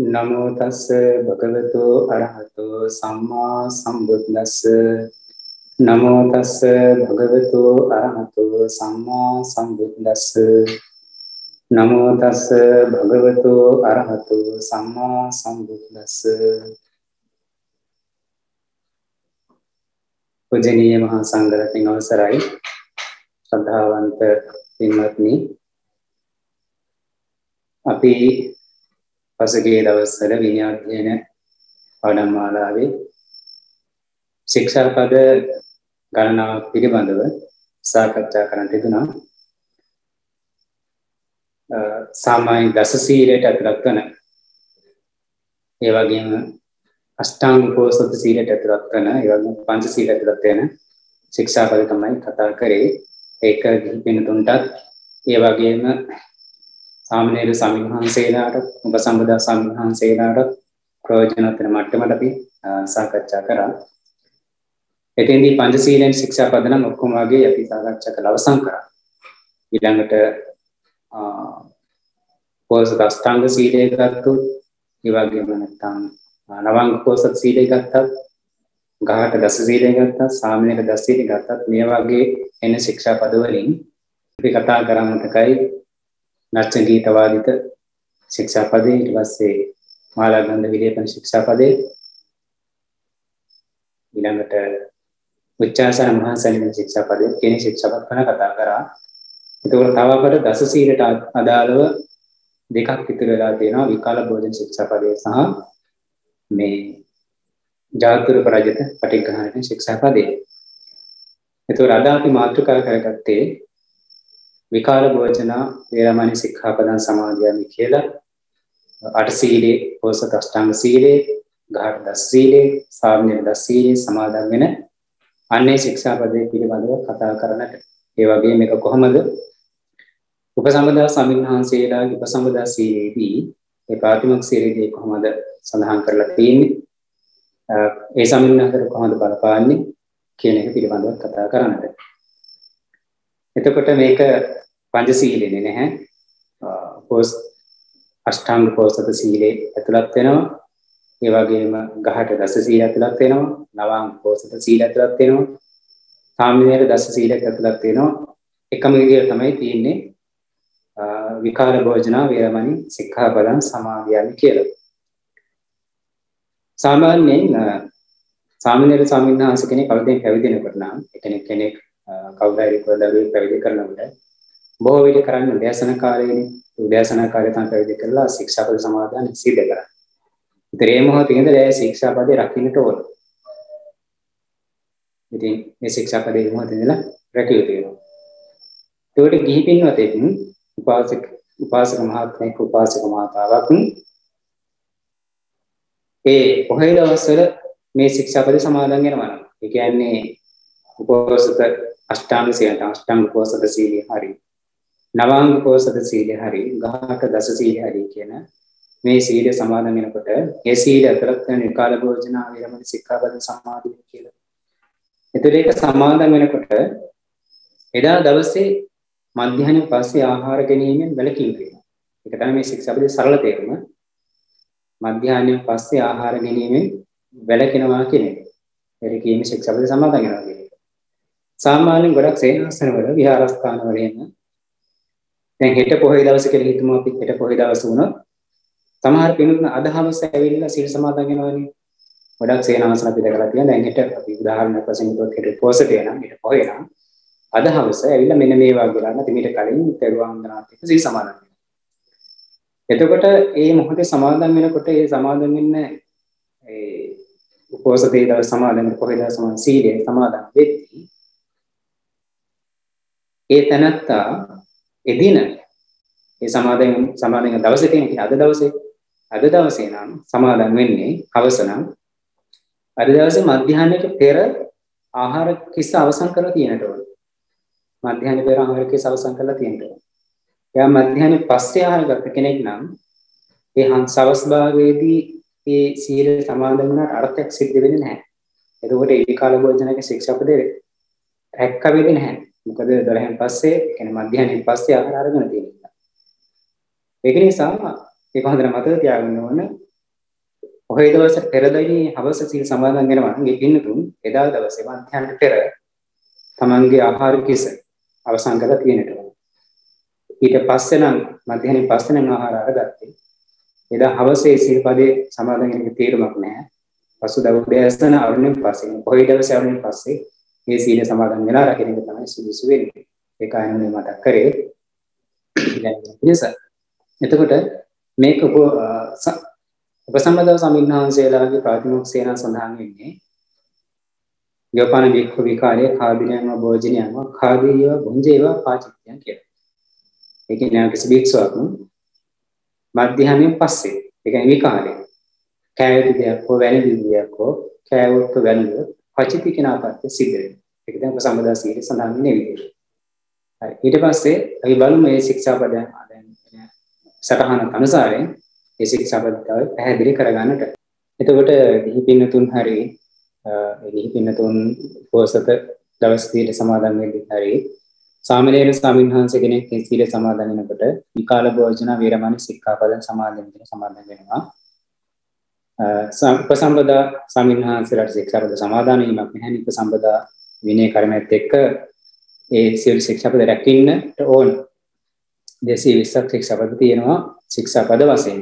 නමෝ තස්ස භගවතු අරහතෝ සම්මා සම්බුද්දස්ස නමෝ තස්ස භගවතු අරහතෝ සම්මා සම්බුද්දස්ස නමෝ තස්ස භගවතු අරහතෝ සම්මා සම්බුද්දස්ස පූජනීය මහා සංඝරත්නයන් අවසරයි ශ්‍රද්ධාවන්ත පින්වත්නි අපි පසුගිය දවස්වල විනය අධ්‍යයන පාඩම් මාලාවේ ශික්ෂාපද ගණනාවක් පිළිබඳව සාකච්ඡා කරන්න තිබුණා. සාමාන්‍ය දස සීලයට ඇතුළත් වන ඒ වගේම අෂ්ටාංග උපෝසථ සීලයට ඇතුළත් වන ඒ වගේම පංච සීලයට ඇතුළත් වෙන ශික්ෂාපද තමයි කතා කරේ. ඒක පින්තුන්ටත් ඒ වගේම සාමණේර ස්වාමීන් වහන්සේලාට උපසම්පදා ස්වාමීන් වහන්සේලාට ප්‍රයෝජනවත් වෙන මට්ටමට අපි සාකච්ඡා කරා. එතෙන්දී පංචශීලයෙන් ශික්ෂාපද නම් ඔක්කොම වගේ අපි සාකච්ඡා කළ අවසන් කරා. ඊළඟට පොසත් අෂ්ටාංග සීලය ගත්තොත් ඒ වගේම නැත්නම් නවාංග පොසත් සීලය ගත්තත් ගහට දස සීලය ගත්තත් සාමණේර දස සීලය ගත්තත් මේ වගේ එන ශික්ෂාපද වලින් අපි කතා කරන්නටකයි නච්ච ගීතවාදිත ශික්ෂාපදේ ඊට පස්සේ මාලාගන්ධ විලේපන ශික්ෂාපදේ ඊළඟට උච්චාසන මහාසනික ශික්ෂාපදේ කියන ශික්ෂාපද ගැන කතා කරා. ඒකවල තව අපට දස සීලට අදාළව දෙකක් ඉතුරු වෙලා තියෙනවා විකාල භෝජන ශික්ෂාපදේ සහ මේ ජාතුරු පරාජිත පටිඝාන ශික්ෂාපදේ. ඒතකොට අද අපි මාතෘකා කරගත්තේ විකාල භෝජන වේරමණී සික්ඛාපදං සමාදියාමි කියලා අට සීලේ පොසත් අෂ්ටාංග සීලේ ගාඨ දස සීලේ සාමණේර දස සීලේ සමාදන් වෙන අන්නේ ශික්ෂාපදේ පිළිබඳව කතා කරන්නට. ඒ වගේම මේක කොහොමද උපසම්පදා ස්වාමීන් වහන්සේලාගේ උපසම්පදා සීලේදී ඒ ප්‍රාථමික සීලේදී කොහොමද සඳහන් කරලා තියෙන්නේ ඒ සම්මිනහතර කොහොමද බලපාන්නේ කියන එක පිළිබඳව කතා කරන්නට. එතකොට මේක පංචශීලෙන්නේ නැහැ. අෂ්ටාංග පොසත සීලේ ඇතුළත් වෙනවා. ඒ වගේම ගහට දස සීල ඇතුළත් වෙනවා. නවාංග පොසත සීල ඇතුළත් වෙනවා. සාමණේර දස සීල ඇතුළත් වෙනවා. එකම විදිය තමයි තියෙන්නේ විකාල භෝජන වේරමණී සික්ඛාපදං සමාදියාමි කියලා. සාමාන්‍යයෙන් සාමණේර ස්වාමීන් වහන්සේ කෙනෙක් කවදෙන් පැවිදෙනකොට නම් කෙනෙක් කවුරුහරි පොඩ්ඩක් පැවිදි කරනකොට බොහෝ විට කරන්නේ උදෑසන කාලයේදී උදෑසන කාලේ තමයි පැවිදි කරලා ශික්ෂාපද සමාදන් සිද්ධ කරන්නේ. ඉතින් මේ මොහොතේ ඉඳලා ඒ ශික්ෂාපදේ රකින්නට ඕන. ඉතින් මේ ශික්ෂාපදේ මොහොතේ ඉඳලා රැකිය යුතු වෙනවා. ඒකට ගිහි පින්වතෙක් උපාසක මහත්මයෙක් උපාසක මාතාවක් ඒ පොහේ දවස්වල මේ ශික්ෂාපද සමාදන් වෙනවා. ඒ කියන්නේ උපෝසත අෂ්ටාංග සීලය අෂ්ටාංග උපෝසත සීලය හරි නවාංග උපෝසත සීලය හරි ගාඨ දස සීලය හරි කියන මේ සීලය සමාදන් වෙනකොට ඒ සීලය අතරත් වෙන විකාල භෝජන වේරමණී සික්ඛාපද සමාදිය කියලා. ඒතර ඒක සමාදන් වෙනකොට එදා දවසේ මධ්‍යහ්න පස්සේ ආහාර ගැනීමෙන් වැළකී යුතුයි. ඒක තමයි මේ ශික්ෂාපදේ සරල තේරුම. මධ්‍යහ්න පස්සේ ආහාර ගැනීමෙන් වැළකෙනවා කියන එක. ඒක කියන්නේ ශික්ෂාපදේ සමාදන් වෙනවා කියන එක. සාමාන්‍යයෙන් ගොඩක් සේනාසනවල විහාරස්ථානවල එන දැන් හෙට පොහොය දවසේ කියලා හිතමු අපි හෙට පොහොය දවස වුණොත් සමහර පින්වතුන් අදහවස ඇවිල්ලා සීල් සමාදන් වෙනවනේ. ගොඩක් සේනාසන අපි දැකලා තියෙනවා. දැන් හෙට අපි උදාහරණයක් වශයෙන් හිතුවොත් හෙට පොසතේ නම් හෙට පොහොය නම් අදහවස ඇවිල්ලා මෙන්න මේ වගේ වෙලා නැති මීට කලින් තෙරුවන් වන්දනාත් එක්ක සීල් සමාදන් වෙනවා. එතකොට මේ මොහොතේ සමාදන් වෙනකොට ඒ සමාදන් වෙන්න ඒ උපෝසතේ දවස් සමාදන් පොහොය දවස් සමාදන් සීලේ සමාදන් වෙද්දී ඒ තනත්තා එදින ඒ සමාදන් දවසේ තියෙන අද දවසේ නම් සමාදන් වෙන්නේ හවස නම් අද දවසේ මධ්‍යහ්නයේ පෙර ආහාර කිස්ස අවසන් කරලා තියෙනට ඕන. මධ්‍යහ්නයේ පෙර ආහාර කිස්ස අවසන් කරලා තියෙනට ඕන. එයා මධ්‍යහ්නයේ පස්සේ ආහාර ගන්න කෙනෙක් නම් ඒ හංසවස් භාගයේදී ඒ සීල සමාදන් වුණාට අර්ථයක් සිද්ධ වෙන්නේ නැහැ. එතකොට ඒ කාල භෝජනයේ ශික්ෂාපදේ රැක්ක වෙන්නේ නැහැ. මොකද 12න් පස්සේ කියන්නේ මධ්‍යහ්නයෙන් පස්සේ ආහාර අරගෙන තියෙනවා. ඒක නිසා ඒක හොඳට මතක තියාගන්න ඕන ඔහේ දවසේ පෙරදැයි හවස සීල් සමාදන් වෙනවා නම් ඒ පින්නතුන් එදා දවසේ මධ්‍යහ්නට පෙර තමන්ගේ ආහාර කිස අවසන් කරලා තියෙනවා. ඊට පස්සේ නම් මධ්‍යහ්නේ පස්සේ නම් ආහාර අරගත්තේ. එදා හවසේ සීල් පදේ සමාදන් වෙන්න තීරමක් නැහැ. පසුදා උදෑසන අරුණෙන් පස්සේ ඔහේ දවසේ අරුණෙන් පස්සේ මේ සීල සමාදන් වෙලා රකින්න එක තමයි සුදුසු වෙන්නේ. ඒක අයන්නේ මතක් කරේ. එතකොට මේක උපසම්පදා සමින්හන්සේලාගේ ප්‍රාතිමොක්ඛේන සඳහන් වෙන්නේ යෝපාන වික්ඛු විකාරයේ කාදිනයම භෝජනයම කාදීය භුංජේව පාචිත්‍යං කියලා. ඒ කියන්නේ කිසි භික්ෂුවක් මධ්‍යහ්නයෙන් පස්සේ ඒ කියන්නේ විකාරය කෑයුතු දෙයක් හෝ වැළඳ දෙයක් හෝ කෑවොත් වැළඳ පචිති කියන ආකාරයට සිද්ධ වෙනවා. ඒක තමයි උපසම්පදා සීලය සඳහන් වෙන්නේ විදිහට. හරි. ඊට පස්සේ අපි බලමු මේ ශික්ෂාපදයන් සටහන අනුසාරයෙන් ඒ ශික්ෂාපදතාවය පැහැදිලි කරගන්නට. එතකොට ගිහි පින්නතුන් හරි ගිහි පින්නතුන් පොසත දවස් සීල සමාදන් වෙන්නේ හරි සාමණේර ස්වාමීන් වහන්සේ කෙනෙක් සීල සමාදන් වෙනකොට විකාල භෝජන වේරමණී සික්ඛාපදයන් සමාදන් වෙනවා. උපසම්පදා ස්වාමීන් වහන්සේලාට ශික්ෂාපද සමාදන් වීමක් නැහැ. උපසම්පදා විනය කර්මයත් එක්ක ඒ සීල ශික්ෂාපද රැකින්නට ඕන. 220ක් ශික්ෂාපද තියෙනවා ශික්ෂාපද වශයෙන්.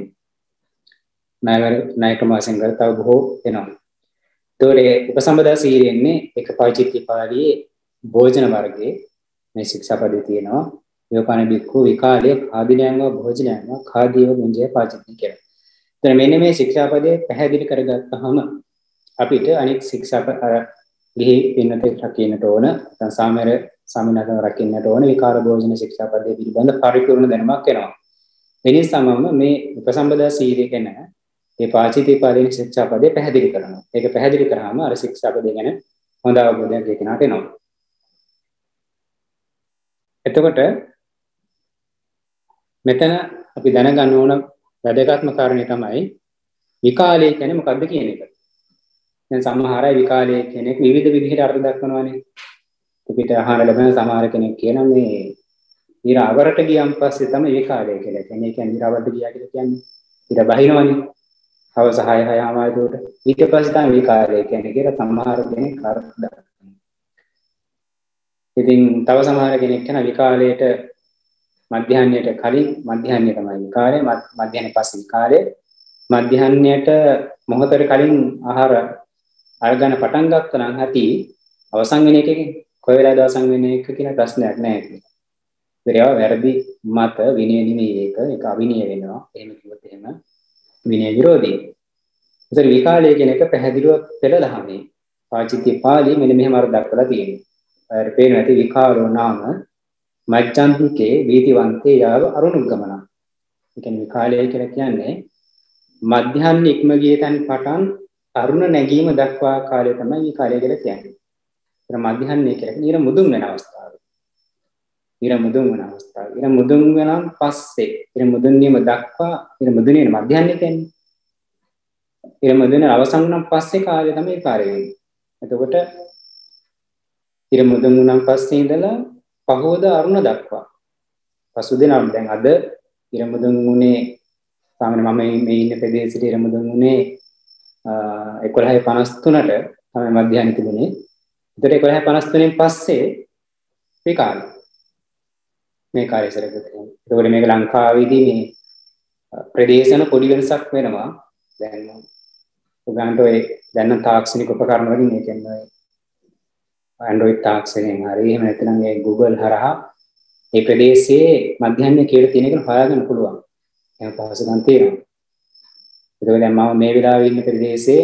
නායක මාසෙන් ගත තව බොහෝ වෙනවා. ඒතකොට උපසම්පදා සීලෙන්නේ එක පාචිත්‍ය පාළියේ භෝජන වර්ගයේ මේ ශික්ෂාපදේ තියෙනවා. යෝපාන බික්ඛු විකාලයේ ආදිනයන්ව භෝජනයන්ව කාදීව මුංජය පාචිත්‍ය කියලා. එතන මෙන්න මේ ශික්ෂාපදේ පැහැදිලි කරගත්තාම අපිට අනිත් ශික්ෂාපද ගිහි පින්නතේ රකින්නට ඕන නැත්නම් සාමර සාමිනාතන රකින්නට ඕන විකාර භෝජන ශික්ෂාපදේ පිළිබඳ පරිපූර්ණ දැනුමක් එනවා. එනිසාම මේ උපසම්පදා සීලය ගැන මේ පාචිතී පාදින ශික්ෂාපදේ පැහැදිලි කරනවා. ඒක පැහැදිලි කරාම අර ශික්ෂාපදේ ගැන හොඳ අවබෝධයක් ඒකනට එනවා. එතකොට මෙතන අපි දැනගන්න ඕන වැදගත්ම කාරණේ තමයි විකාලය කියන්නේ මොකක්ද කියන එක. දැන් සමහර අය විකාලය කෙනෙක් විවිධ විදිහට අර්ථ දක්වනවානේ. අපිට අහන්න ලැබෙන සමහර කෙනෙක් කියන මේ ඊරාවරට ගියන් පස්සේ තමයි විකාලය කියලා කියන්නේ. ඒ කියන්නේ ඊරාවරට ගියා කියලා කියන්නේ ඊට බහිනවනේ. හවස 6:00 ආවයිදෝට ඊට පස්සේ තමයි විකාලය කියන්නේ කියලා සමහර කෙනෙක් අර්ථ දක්වනවා. ඉතින් තව සමහර කෙනෙක් කියන විකාලයට මධ්‍යහ්නයට කලින් මධ්‍යහ්නය තමයි විකාලය මධ්‍යහ්නේ පස්සේ විකාලය මධ්‍යහ්නයට මොහොතකට කලින් ආහාර අරගෙන පටන් ගත්තා නම් ඇති අවසන් වෙන එකකින් කොයි වෙලාවද අවසන් වෙන එක කියන ප්‍රශ්නයක් නැහැ කියලා. ඒවා වැරදි මත විනය නෙමෙයි ඒක අවිනය වෙනවා. එහෙම කිව්වොත් එහෙම විනය විරෝධී. ඒතර විකාලය කියන එක පැහැදිලිව පෙළදහමේ පාචිත්‍ය පාළි මෙන්න මෙහෙම අර දක්වලා තියෙනවා. අර පේන ඇති විකාරෝ නාම මච්ඡන්තිකේ වීතිවන්තේ යාව අරුණුගමන. ඒ කියන්නේ විකාලය කියලා කියන්නේ මධ්‍යහ්න ඉක්ම ගිය තැන් පටන් අරුණ නැගීම දක්වා කාලය තමයි විකාලය කියලා කියන්නේ. ඒතර මධ්‍යහ්නය කියලා කියන්නේ මුදුන් වෙන අවස්ථාව. ඊර මුදුන් වෙන අවස්ථාව. ඊර මුදුන් වෙනන් පස්සේ ඊර මුදුන් නියම දක්වා ඊර මුදුනේ මධ්‍යහ්නය කියන්නේ. ඊර මුදුනේ අවසන් වුණාන් පස්සේ කාලය තමයි කාර්ය වෙන්නේ. එතකොට ඊර මුදුන් වුණාන් පස්සේ ඉඳලා පහවද අරුණ දක්වා. පසුදිනම් දැන් අද ඊර මුදුන් උනේ සාමාන්‍ය මම මේ ඉන්න ප්‍රදේශයේ ඊර මුදුන් උනේ 11:53ට තමයි මධ්‍යහ්න තිබුණේ. ඒතර 11:53න් පස්සේ විකාලය මේ කාර්යසරක තියෙනවා. ඒකෝට මේක ලංකාවේදී මේ ප්‍රදේශන පොඩි වෙනසක් වෙනවා. දැන් උගන්ට ඔය දැන් තාක්ෂණික උපකරණ වලින් මේ කියන්නේ Android තාක්ෂණයෙන් හරි එහෙම නැත්නම් මේ Google හරහා මේ ප්‍රදේශයේ මධ්‍යහ්න කියලා තියෙන එක හොයාගන්න පුළුවන්. එහෙම පහසුකම් තියෙනවා. ඒකෝට දැන් මම මේ වෙලාවේ ඉන්න ප්‍රදේශයේ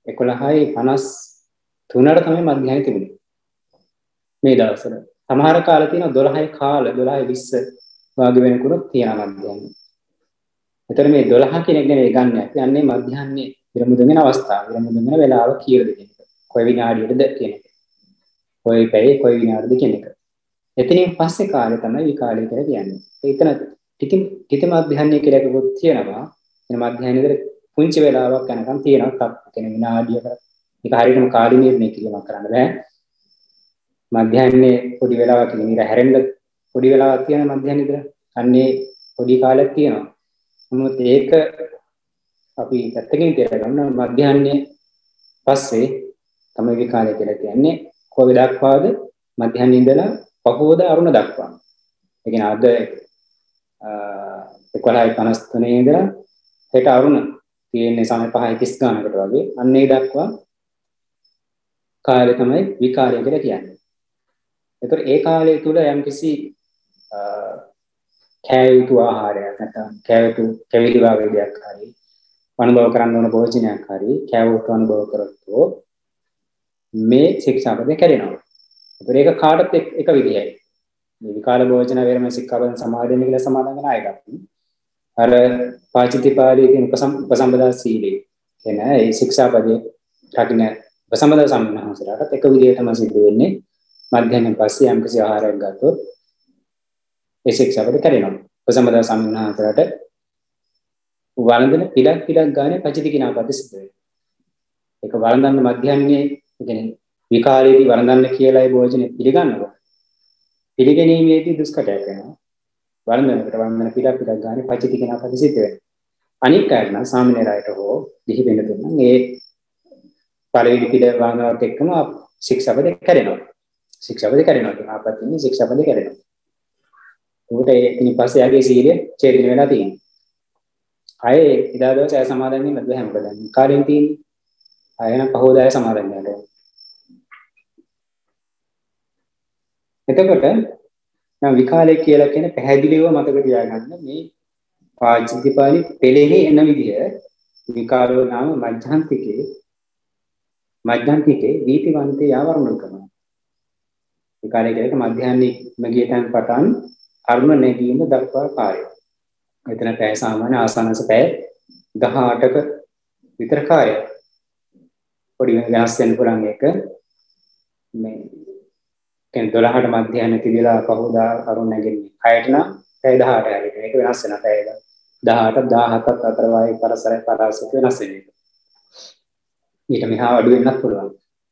11:53ට තමයි මධ්‍යහ්න තිබුණේ. මේ දවස්වල සමහර කාල තියෙනවා 12:20 වගේ වෙනකොට තියෙනවා මධ්‍යහ්න. ඒතර මේ 12 කියන එක නෙවෙයි ගන්න. කියන්නේ මධ්‍යහ්නයේ විරමුදුන් වෙන අවස්ථාව. විරමුදුන් වෙන වෙලාව කීයද කියන එක. කොයි විනාඩියටද කියන එක. කොයි පැයේ කොයි විනාඩියද කියන එක. එතනින් පස්සේ කාලය තමයි විකාලය කියලා කියන්නේ. ඒතන ටික මධ්‍යහ්නය කියලා එකකුත් තියෙනවා. එන මධ්‍යහ්නයේදී පුංචි වෙලාවක් යනකම් තියෙනවා. කියන විනාඩියකට ඒක හරියටම කාලය නිර්ණය කිරීමක් කරන්න බෑ. මධ්‍යහ්නයේ පොඩි වෙලාවක් කියන ඉර හැරෙන්න පොඩි වෙලාවක් තියෙන මධ්‍යහ්නයේදී අන්නේ පොඩි කාලයක් තියෙනවා. නමුත් ඒක අපි පැත්තකින් තියලා ගන්න මධ්‍යහන්නේ පස්සේ තමයි විකාලය කියලා කියන්නේ. කොහොමද දක්වාද මධ්‍යහන්නේ ඉඳලා පහෝදා අරුණ දක්වා. ඒ කියන්නේ අද 11:53 ඉඳලා හෙට අරුණ තියෙන්නේ සමය 5:30 ගානකට වගේ. අන්න ඒ දක්වා කාලය තමයි විකාලය කියලා කියන්නේ. ඒතර ඒ කාලය තුල යම්කිසි කැයුතු ආහාරයක් නැත්නම් කැයුතු කැවිලි වගේ දෙයක් හරි අනුභව කරන්න ඕන භෝජනයක් හරි කැවුතු අනුභව කරොත් මේ ශික්ෂාපදේ කැඩෙනවා. ඒතර ඒක කාටත් එක විදිහයි. මේ විකාල භෝජන වේරමණී සික්ඛාපදං සමාදන් කියලා සමාදන් කරන අයකට අර පාචිතිපාදී කියන උපසම්පදා සීලේ කියන ඒ ශික්ෂාපදේ රකින්න උපසම්පදා සම්මානහසලට එක විදිහටම සිද්ධ වෙන්නේ. මධ්‍යහ්නෙන් පස්සේ යම්කිසි ආහාරයක් ගත්තොත් ඒ ශික්ෂාපදේ කැඩෙනවා. උපසම්පදා සම්මානහසලට වළඳන පිටක් ගානේ පචිතිකිනාපද සිද්ධ වෙනවා. ඒක වළඳන්න මධ්‍යහ්නයේ කියන්නේ විකාලයේදී වළඳන්න කියලායි භෝජනේ පිළිගන්නවා. පිළිගැනීමේදී දුෂ්කරයක් වෙනවා. වළඳන පිටක් ගානේ පචිතිකිනාපද සිද්ධ වෙනවා. අනික් කාරණ සාමාන්‍යරයට හෝ දිහි වෙන තුන මේ පළවෙනි පිළ වළඳනවත් එක්කම ශික්ෂාපදේ කැඩෙනවා. ශික්ෂාපදේ කැඩෙනවා කියන ආපත්‍යනේ ශික්ෂාපදේ කැඩෙනවා. උකට ඒකින් පස්සේ යගේ සීලය ඡේදනය වෙලා තියෙනවා. අය ඉදා දවස් අය සමාදන් වෙන්නේ නැද්ද හැමදාම කාර්යයෙන් තියෙන්නේ. අයන පහෝදාය සමාදන් වෙනවා. එතකොට නම් විකාලය කියලා කියන පැහැදිලිව මතක තියාගන්න මේ පාචිතිපාලි පෙළෙහි එන විදිය විකාරෝ නාම මධ්‍යන්තිකේ වීතිවන්තේ ආවරණ කරනවා. විකාලය කියන්නේ මධ්‍යහ්නයේ මගිය තැන් පටන් අරුණ නැගීම දක්වා කාර්යය. එතන පැය සාමාන්‍ය ආසන්නස පැය 18ක විතර කාර්යය. පොඩි වෙනස් වෙන පුරන් එක මේ කියන්නේ 12ට මධ්‍යහ්න තිබිලා පහෝදා අරුණ නැගෙන්නේ 6ට නම් පැය 18 හරි. මේක වෙනස් වෙනවා පැය 18 17ත් අතර වායි පරසරය පරාසක වෙනස් වෙනවා. ඊට මෙහා අඩු වෙන්නත් පුළුවන්.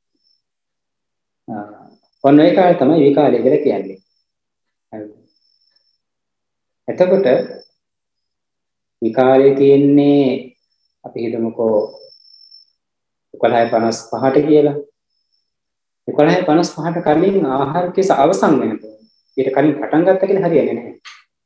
ඔන්න ඒ කාලේ තමයි විකාලය කියලා කියන්නේ. එතකොට විකාලයේ තියෙන්නේ අපි හිතමුකෝ 11:55ට කියලා. 11:55ට කලින් ආහාර කිස අවසන් වෙනවා. ඊට කලින් පටන් ගත්ත කියලා හරියන්නේ නැහැ.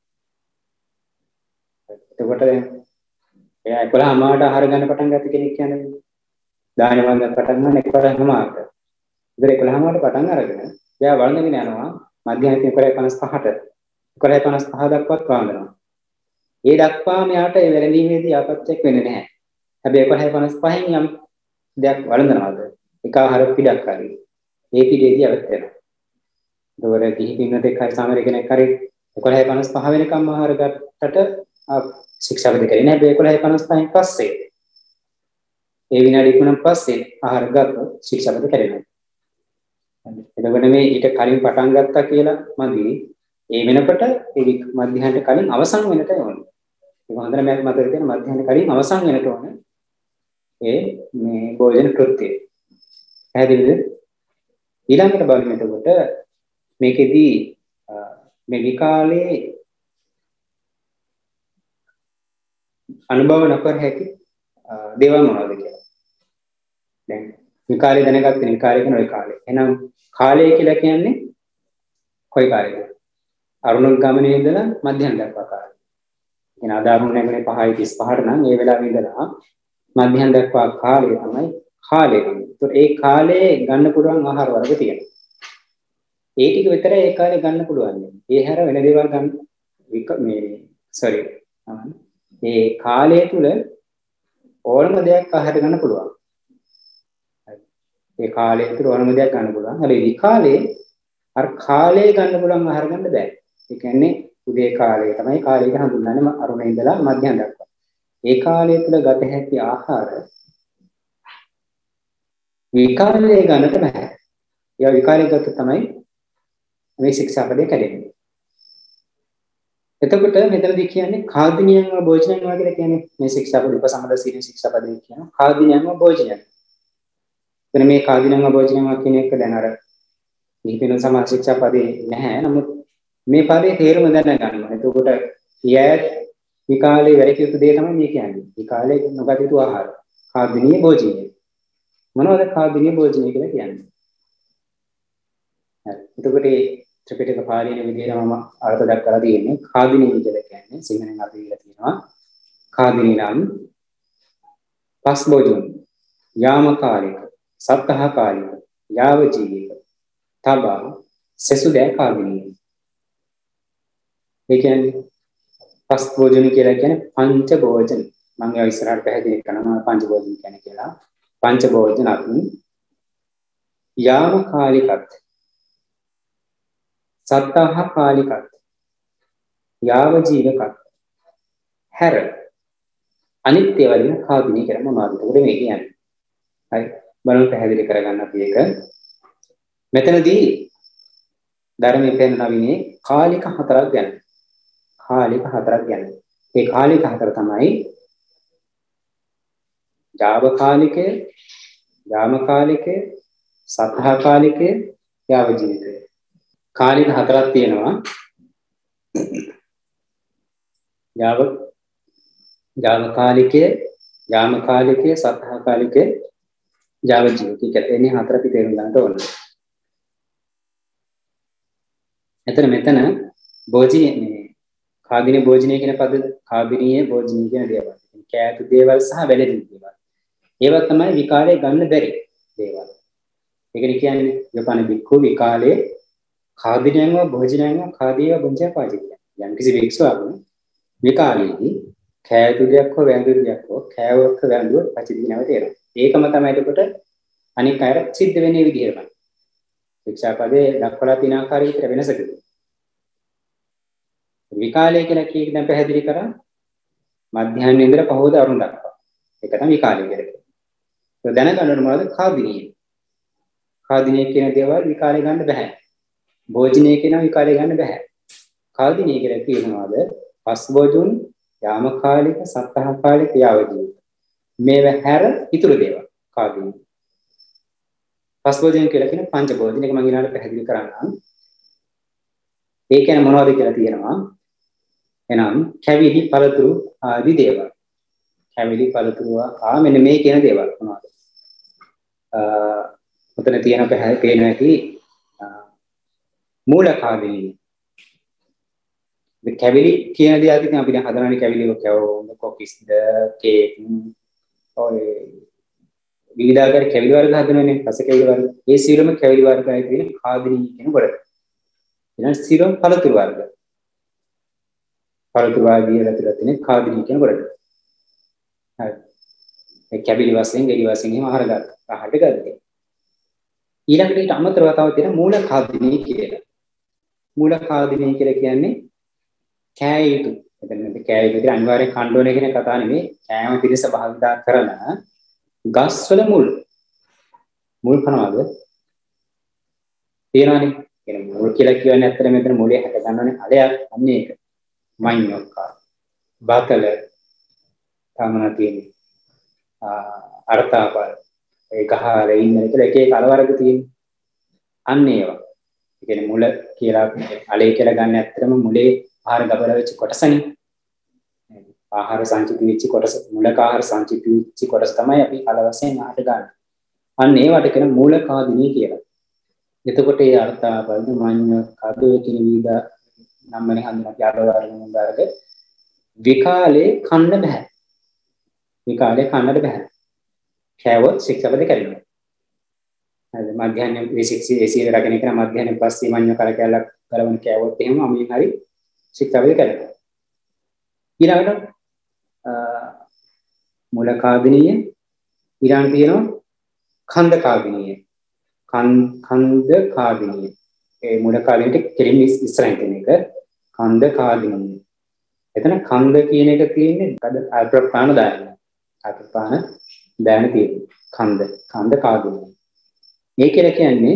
එතකොට එයා 11:00ට ආහාර ගන්න පටන් ගත්ත කෙනෙක් කියන්නේ දාන වන්දන පටන් ගන්න 11:00ට. ඉතින් 11:00ට පටන් අරගෙන එයා වළඳගෙන යනවා මධ්‍යහ්න 11:55ට. 11:55 දක්වාත් වළඳනවා. ඒ දක්වා මෙයාට ඒ වැළඳීමේදී ආපත්‍යක් වෙන්නේ නැහැ. හැබැයි 11:55න් යම් දෙයක් වළඳනවාද? එක ආහාර පිටක් හරි. ඒ පිටේදී අවත් වෙනවා. ඒතකොට කිහි පින්නත් එක්ක හරි සමහර කෙනෙක් හරි 11:55 වෙනකම් ආහාර ගත්තට ශික්ෂාපද කරේ නැහැ. හැබැයි 11:55න් පස්සේ ඒ විනාඩි 3න් පස්සේ ආහාර ගත්තොත් ශික්ෂාපද කරේනවා. එතකොට මේ ඊට කලින් පටන් ගත්තා කියලා මදි. ඒ වෙනකොට ඒ මධ්‍යහ්නට කලින් අවසන් වෙනට ඕනේ. ඒක හොඳට මම මතක තියෙන මධ්‍යහ්න කලින් අවසන් වෙනට ඕනේ. ඒ මේ භෝජන කෘත්‍යය. පැහැදිලිද? ඊළඟට බලමු එතකොට මේකෙදී මේ විකාලේ අනුභව නොකර හැකි දේවල් මොනවද කියලා. දැන් විකාලේ දැනගත්තේ විකාලේ කියන ওই කාලේ. එහෙනම් කාලය කියලා කියන්නේ කොයි කාලේද? අරුණ ගමනේ ඉඳලා මධ්‍යහ්න දක්වා කාලය. කියන ආදාරුණ නැගනේ 5:35ට නම් ඒ වෙලාවේ ඉඳලා මධ්‍යහ්න දක්වා කාලය තමයි කාලය කියන්නේ. ඒත් ඒ කාලේ ගන්න පුළුවන් ආහාර වර්ග තියෙනවා. ඒ ටික විතරයි ඒ කාලේ ගන්න පුළුවන්. ඒ හැර වෙන දේවල් ගන්න ඒ කාලය තුල ඕනම දෙයක් ආහාර ගන්න පුළුවන්. ඒ කාලය තුල ඕනම දෙයක් ගන්න පුළුවන්. හැබැයි විකාලේ අර කාලේ ගන්න පුළුවන් ආහාර ගන්න බෑ. ඒ කියන්නේ උදේ කාලය තමයි කාලයක හඳුන්වන්නේ අරුණ ඉඳලා මධ්‍යහ්න දක්වා. ඒ කාලය තුල ගත හැකි ආහාර විකාලේ ගන්නට බෑ. ඒ විකාලේ ගත්ත තමයි මේ ශික්ෂාපදේ කැඩෙන්නේ. එතකොට මෙතනදී කියන්නේ කාදිනියම භෝජනයම කියලා කියන්නේ මේ ශික්ෂාපද උපසමද සීල ශික්ෂාපදේ කියන කාදිනියම භෝජනය. එතන මේ කාදිනියම භෝජනයම කියන එක දැන් අර දීපින සමාජ ශික්ෂාපදේ නැහැ. නමුත් මේ පදේ තේරුම දැනගන්න ඕනේ. එතකොට ඊයත් විකාලේ වැඩ යුතු දේ තමයි මේ කියන්නේ. විකාලේ නොගත යුතු ආහාර. කාදිනීය භෝජනය. මොනවද කාදිනීය භෝජනය කියලා කියන්නේ? හරි. එතකොට ත්‍රිපිටක පාළියේ විදිහට මම අර්ථ දක්වලා තියෙන්නේ කාදිනීය කියලා කියන්නේ සිංහලෙන් අපි කියලා තියෙනවා. කාදිනී නම් පස් භෝජන යාමකාලික සත්හකාලික යාව ජීවික තබා සසුදෑ කාදිනීය. ඒ කියන්නේ පස් භෝජන කියලා කියන්නේ පංච භෝජන. මම ඒ ඉස්සරහට පැහැදිලි කරනවා පංච භෝජන කියන්නේ කියලා. පංච භෝජන අපි යාමකාලිකත් සත්හකාලිකත් යාව ජීවිකත් හැර අනිත්‍ය වලින් කාදිනී කියලා මොනවද? උඩ මේ කියන්නේ. හරි. බලන්න පැහැදිලි කරගන්න අපි ඒක. මෙතනදී ධර්මයේ පෙන්වන විනේ කාලික හතරක් ගැන. කාලික හතරක් ගැන. ඒ කාලික හතර තමයි ජාවකාලිකය, යාමකාලිකය, සත්හකාලිකය, යාව ජීවිකය. කාලික හතරක් තියෙනවා. ජාවකාලිකය, යාමකාලිකය, සත්හකාලිකය, යාව ජීවිකය කියලා. මේ හතර අපි තේරුම් ගන්නට ඕනේ. මෙතන භෝජනයේ මේ කාදිනීය භෝජනය කියන පද කාදිනීය භෝජනය කියන දේවල්. කෑතු දේවල් සහ වැළඳි දේවල්. ඒවා තමයි විකාලේ ගන්න බැරි දේවල්. ඒකනේ කියන්නේ යපන බික්ඛු විකාලේ කාදිනයන්ව භෝජනයන්ව කාදීව බුංජය පාජිත. යම් කිසි වික්ෂාවක් විකාලේදී කෑතු දෙයක් හෝ වැළඳි දෙයක් හෝ කෑවක වැළඳුව පචිත නැවත එනවා. ඒකම තමයි එතකොට අනික් අයට සිද්ධ වෙන්නේ විදිහටම. ශික්ෂාපදේ දක්වලා තියෙන ආකාරය විතර වෙනසක. විකාලය කියලා කීක දැන් පැහැදිලි කරා මධ්‍යහ්න ඉඳලා පහවද අරුණ දක්වා. ඒක තමයි විකාලය කියන්නේ. ඒක දැනගන්න මොනවද කාදිනීය. කාදිනීය කියන දේවල් විකාලේ ගන්න බෑ. භෝජනය කියන විකාලේ ගන්න බෑ. කාදිනීය කියලා කියනවාද පස් භෝජන යාමකාලික සත්හකාලික යාවදී. මේව හැර ඉතුරු දේවල් කාදිනීය. පස් භෝජන කියලා කියන පංච භෝජන එක මම ඊළඟට පැහැදිලි කරන්නම්. ඒ කියන්නේ මොනවද කියලා තියෙනවා. එනම් කැවිලි පළතුරු ආදී දේවල්. කැවිලි පළතුරු මෙන්න මේ කියන දේවල් මොනවද? උතන තියෙන පේන ඇති මූල කාදිනීය. මේ කැවිලි කියන දේ අදින් අපි දැන් හදනනේ කැවිලි කොකිස්ද කේක් ඔය විවිධාකාර කැවිලි වර්ග හදනනේ රස කැවිලි වර්ග. ඒ සියලුම කැවිලි වර්ගයි තියෙන කාදිනීය කියන කොට. ඊළඟ සියලුම පළතුරු වර්ග. පළතුරු ආදී වල තියෙන කාදිනීය කියන කොට. හරි. ඒ කැවිලි වශයෙන් ගෙඩි වශයෙන් එහෙම ආහාර ගන්න. ආහාරට ගන්න. ඊළඟට ඊට අමතරව තව තියෙන මූල කාදිනීය කියලා. මූල කාදිනීය කියලා කියන්නේ කෑ යුතු. එතන කෑ යුතු කියලා අනිවාර්යෙන් කණ්ඩෝනේ කියන කතාව නෙමෙයි. කෑම පිළිස භාවිතා කරන ගස්වල මුල්. මුල් කනවාද? තියනවානේ. කියන මුල් කියලා කියන්නේ ඇත්තට මෙතන මුලේ හැට ගන්නවනේ අලයක් අන්න ඒක. මඤ්ඤොක්කා. බාතල තමන තියෙන්නේ. අර්ථාපල. ඒ ගහවල ඉන්න විතර එක එක අලවර්ග තියෙන්නේ. අන්න ඒවා. ඒ කියන්නේ මුල කියලා අලේ කියලා ගන්න ඇත්තටම මුලේ ආහාර ගබඩ වෙච්ච කොටසනේ. ආහාර සංචිත වෙච්ච කොටස මුලක ආහාර සංචිත වෙච්ච කොටස තමයි අපි අල වශයෙන් ආහාර ගන්න. අන්න ඒවට කියන මූල කාදිනී කියලා. එතකොට ඒ අර්ථාපල මඤ්ඤ කදෝ කියන විවිධ නම්මනේ හඳුනා අපි අලවර්ග වර්ග විකාලේ කන්න බෑ. විකාලේ කන්නට බෑ. කෑවොත් ශික්ෂාපද කැඩෙනවා. හරි මධ්‍යහ්න විශේෂී රැගෙන කරන මධ්‍යහ්න පස්සේ මඤ්ඤ කරකැලක් ගලවන කෑවොත් එහෙම අමින් හරි ශික්ෂාපද කැඩෙනවා. ඊළඟට මූල කාදිනීය ඊළඟ තියෙනවා කන්ද කාදිනීය. කන්ද කාදිනීය. ඒ මූල කාදිනීයට කෙලින් ඉස්සරහින් තියෙන එක කන්ද කාදිනීය. එතන කන්ද කියන එක තියෙන්නේ අල්ප්‍රාණ දායන. අල්ප්‍රාණ දායන තියෙන්නේ කන්ද කාදිනීය. මේ කියලා කියන්නේ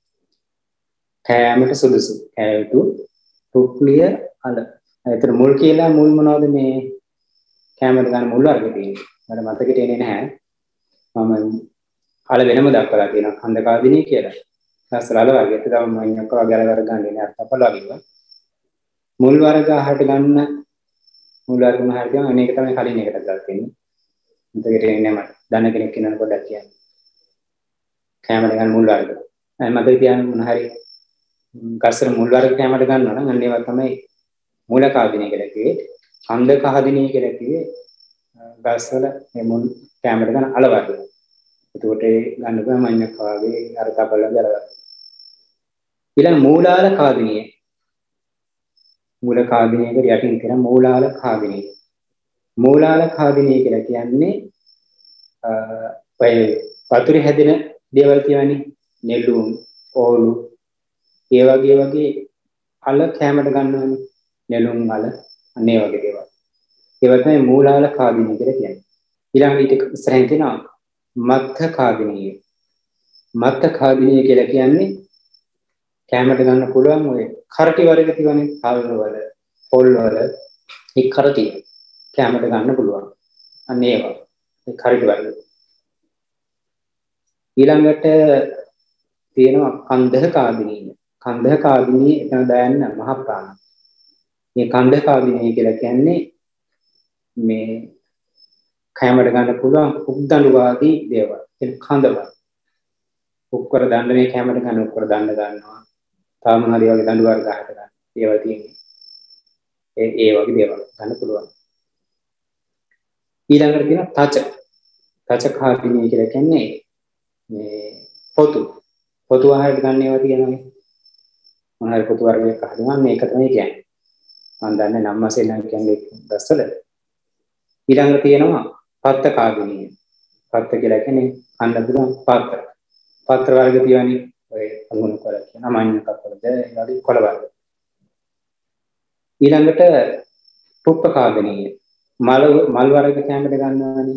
කෑමට සුදුසු කෑයුතු රුක්ලිය අල. එතන මුල් කියලා මුල් මොනවද මේ කැමරට ගන්න මුල් වර්ග තියෙන්නේ. මට මතකෙට එන්නේ නැහැ. මම අල වෙනම දක්වලා තියෙනවා කන්ද කාදිනී කියලා. ඊස්සරල වර්ගය. ඒක තමයි මම ඉන්නකෝ වගේ අල වර්ග ගන්න ඉන්නේ අර්ථපල වගේ. මුල් වර්ග ආහාරට ගන්න මුල් වර්ග මහාර තියෙනවා අනේක තමයි කලින් එකට දාලා තියෙන්නේ. එතකොට එන්නේ මට දන්න කෙනෙක් ඉන්නන පොඩ්ඩක් කියන්න. කැමරේ ගන්න මුල් වර්ග. මතක තියාගන්න මොන හරි ගස්වල මුල් වර්ග කැමරේ ගන්නවා නම් අන්න ඒවා තමයි මූල කාදිනය කියලා කිව්වේ. කන්ද කාදිනය කියලා කිව්වේ ගස්වල මේ මුල් කැමරේ ගන්න අල වර්ග. එතකොට ඒ ගන්න පුළුවන් මඤ්ඤක් වගේ අර තබල ගලවා. ඊළඟ මූලාල කාදිනය. මූල කාදිනයකට යටින් තියෙන මූලාල කාදිනය. මූලාල කාදිනය කියලා කියන්නේ ඔය වතුරේ හැදෙන දේවල් කියවනේ නෙළුම්, ඕලු, ඒ වගේ අල කැමරට ගන්නවනේ. නෙළුම් අල අනේ වගේ දේවල්. ඒවා තමයි මූලාල කාදිනය කියලා කියන්නේ. ඊළඟ ඊට ඉස්සරහින් තියෙනවා මත්ථ කාදිනය. මත්ථ කාදිනය කියලා කියන්නේ කැමරට ගන්න පුළුවන් ඔය කරටි වර්ග තියෙනනේ තල් වල, පොල් වල ඒ කරටි කැමරට ගන්න පුළුවන්. අන්න ඒවා. ඒ කරටි වර්ග. ඊළඟට තියෙනවා කන්දහ කාදිනය. කන්දහ කාදිනය එතන දායන්න මහ ප්‍රාණ. මේ කන්දහ කාදිනය කියලා කියන්නේ මේ කැමරට ගන්න පුළුවන් උක්දඬු වාදී දේවල්. ඒ කන්දවල. උක්කර දඬ මේ කැමරට ගන්න උක්කර දඬ ගන්නවා. තාම හරි වගේ දඬු වර්ග ගහට ගන්න. ඒවා තියෙන්නේ. ඒ වගේ දේවල් ගන්න පුළුවන්. ඊළඟට තියෙනවා තච. තච කාදිනය කියලා කියන්නේ මේ පොතු ආහාරයට ගන්න ඒවා තියෙනවානේ. මොනවාරි පොතු වර්ගයක් අහනවා මේක තමයි කියන්නේ. මම දන්නේ නම් මාසේ නම් කියන්නේ දැස්සල. ඊළඟට තියෙනවා පත්ත කාදිනය. පත්ත කියලා කියන්නේ අන්න පුළුවන් පාත්‍ර. පාත්‍ර වර්ග තියෙනවානේ. ඔය අඟුණු කොළ කියන අමඤ්ඤ කප්පලද ඒ වගේ කොළ වර්ග. ඊළඟට පුප්ප කාදිනය. මල් වර්ග කැමරට ගන්නවානේ.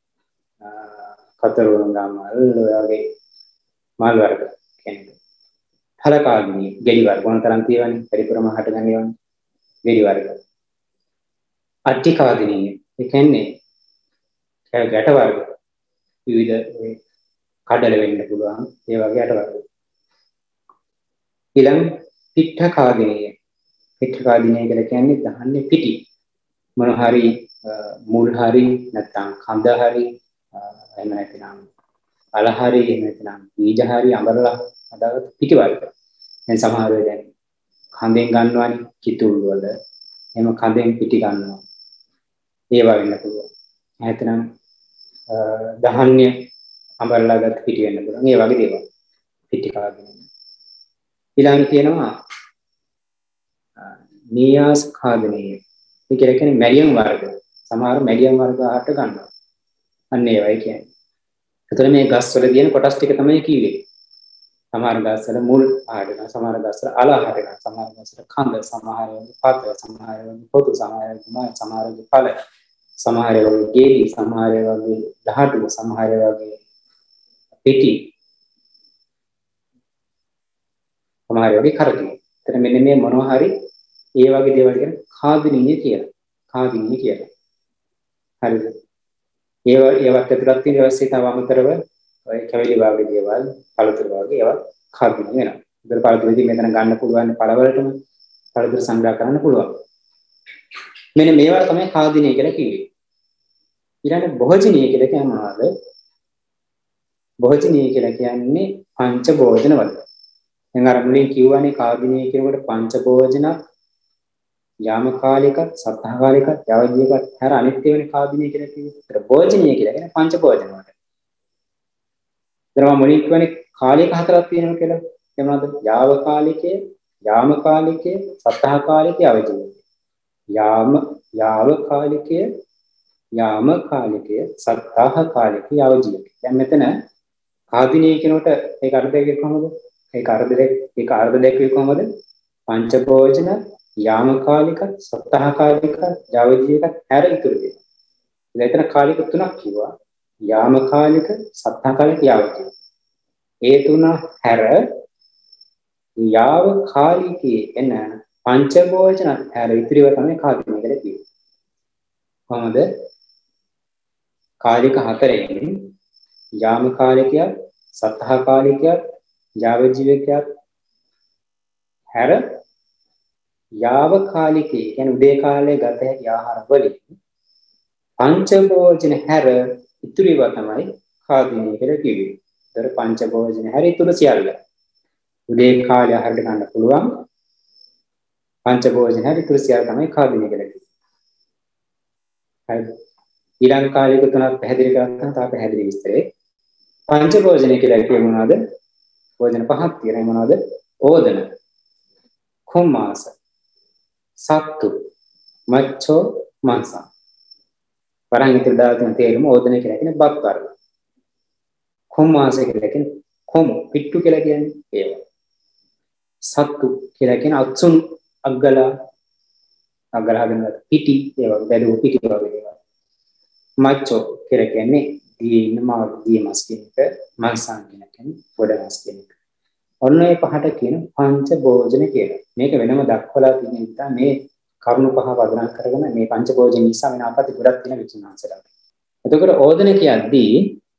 කතරගම මල් වගේ මල් වර්ග කියන්නේ. फल कादिनी ගෙඩි වර්ග මොන තරම් තියෙවන්නේ පරිපූර්ණම හට ගන්නේවන්නේ ගෙඩි වර්ග. අට්ටි කාදිනී ඒ කියන්නේ ගැට වර්ග විවිධ කඩල වෙන්න පුළුවන් ඒ වගේ අට වර්ග. ඊළඟ පිට්ඨ කාදිනී. පිට්ඨ කාදිනී කියලා කියන්නේ දහන්නේ පිටි. මොන හරි මුල් හරි නැත්නම් කඳ හරි එහෙම නැත්නම් අල හරි එහෙම නැත්නම් බීජ හරි අඹරලා අදාළ පිටි වර්ග. දැන් සමහර වෙලාවට දැන් කඳෙන් ගන්නවානේ කිතුල් වල. එහෙම කඳෙන් පිටි ගන්නවා. ඒවා වෙන්න පුළුවන්. නැත්නම් ධාන්‍ය අඹරලා ගත් පිටි වෙන්න පුළුවන්. ඒ වගේ දේවල්. පිටි කාදිනී. ඊළඟ තියෙනවා නියාස් කාදිනී. ඒ කියන්නේ මැරියම් වර්ග. සමහර මැරියම් වර්ග ආහාරට ගන්නවා. අන්න ඒවයි කියන්නේ. එතකොට මේ ගස් වල තියෙන කොටස් ටික තමයි කිව්වේ. සමහර ගස් වල මුල් ආහාර ගන්න, සමහර ගස් වල අල ආහාර ගන්න, සමහර ගස් වල කඳ, සමහර පත්‍ර, සමහර පොතු, සමහර ඵල, සමහර ගෙඩි, සමහර වගේ දහඩු, සමහර වගේ පිටි, සමහර වගේ කරටි. එතන මෙන්න මේ මොනවා හරි ඒ වගේ දේවල් කියන කාදිනීය කියලා. කාදිනීය කියලා. හරිද? ඒවත් ඇතුළත් තියෙන අවශ්‍යතාව අමතරව ඔය කැවිලි වාගේ දේවල්, පළතුරු වාගේ ඒවා කාදිනීය වෙනවා. ඒතර පළතුරුදී මෙතන ගන්න පුළුවන් පළවලටම පළතුරු සංග්‍රහ කරන්න පුළුවන්. මෙන්න මේවා තමයි කාදිනීය කියලා කිව්වේ. ඊළඟ භෝජනීය කියලා කියන්නේ මොනවද? භෝජනීය කියලා කියන්නේ පංච භෝජන වල. දැන් අර මුලින් කිව්වනේ කාදිනීය කියනකොට පංච භෝජන යාමකාලික සත්හකාලික යවජීක හැර අනිත් ඒවානේ කාදිනීය කියලා කිව්වේ. ඒතර භෝජනීය කියලා කියන්නේ පංච භෝජන වලට. ඒතර මුලින් කියන්නේ කාලික හතරක් තියෙනවා කියලා. ඒ මොනවද? යාවකාලිකේ, යාමකාලිකේ, සත්හකාලිකේ, යවජීක. යාවකාලිකේ, යාමකාලිකේ, සත්හකාලිකේ, යවජීක. දැන් මෙතන කාදිනීය කියනකොට ඒක අර්ථ දෙකක් කොහොමද? ඒක අර්ථ දෙකක් කොහොමද? පංච භෝජන යාමකාලික සත්හකාලික යවජීක හැර ඉතුරු දෙනවා. එතන කාලික තුනක් කිව්වා. යාමකාලික සත්හකාලික යවජීක. ඒ තුන හැර යාවකාලිකේ එන පංච භෝජන හැර ඉතුරුව තමයි කාදිනීය කියලා කිව්වේ. කොහොමද? කාලික හතරෙන් යාමකාලිකය සත්හකාලිකය යවජීවකයක් හැර යාවකාලිකේ කියන්නේ උදේ කාලේ ගත හැකි ආහාර වලින් පංච භෝජන හැර ඉතුරු ඒවා තමයි කාදිනේ කියලා කිව්වේ. ඒතර පංච භෝජන හැර ඉතුරු සියල්ල. උදේ කාලේ ආහාර ගන්න පුළුවන්. පංච භෝජන හැර ඉතුරු සියල්ල තමයි කාදිනේ කියලා කිව්වේ. හරිද? ඊළඟ කාලයක තුනක් පැහැදිලි කරගන්න තා පැහැදිලි විස්තරේ. පංච භෝජන කියලා කියන්නේ මොනවද? භෝජන පහක් තියෙනවා. මොනවද? ඕදන, කුම්මාස, සත්තු, මච්චෝ, මාංශ. වරන් ඉතින් දාගෙන තේරුම ඕදන කියලා කියන්නේ බත් වර්ග. කුම්මාස කියලා කියන්නේ කොමු, පිට්ටු කියලා කියන්නේ ඒවා. සත්තු කියලා කියන්නේ අත්සුන් අග්ගලාගෙන පිටි ඒවා බැලුව පිටි වගේ ඒවා. මච්චෝ කියලා කියන්නේ දීන මාර්ගී මස් කියන එක, මාංශාන් කියන්නේ පොඩ මස් කියන එක. ඔන්න ඒ පහට කියන පංච භෝජන කියලා. මේක වෙනම දක්වලා තියෙන නිසා මේ කරුණු පහ වදනම් කරගෙන මේ පංච භෝජන නිසා වෙන අපති ගොඩක් තියෙන විචිනාංශලා. එතකොට ඕදන කියද්දී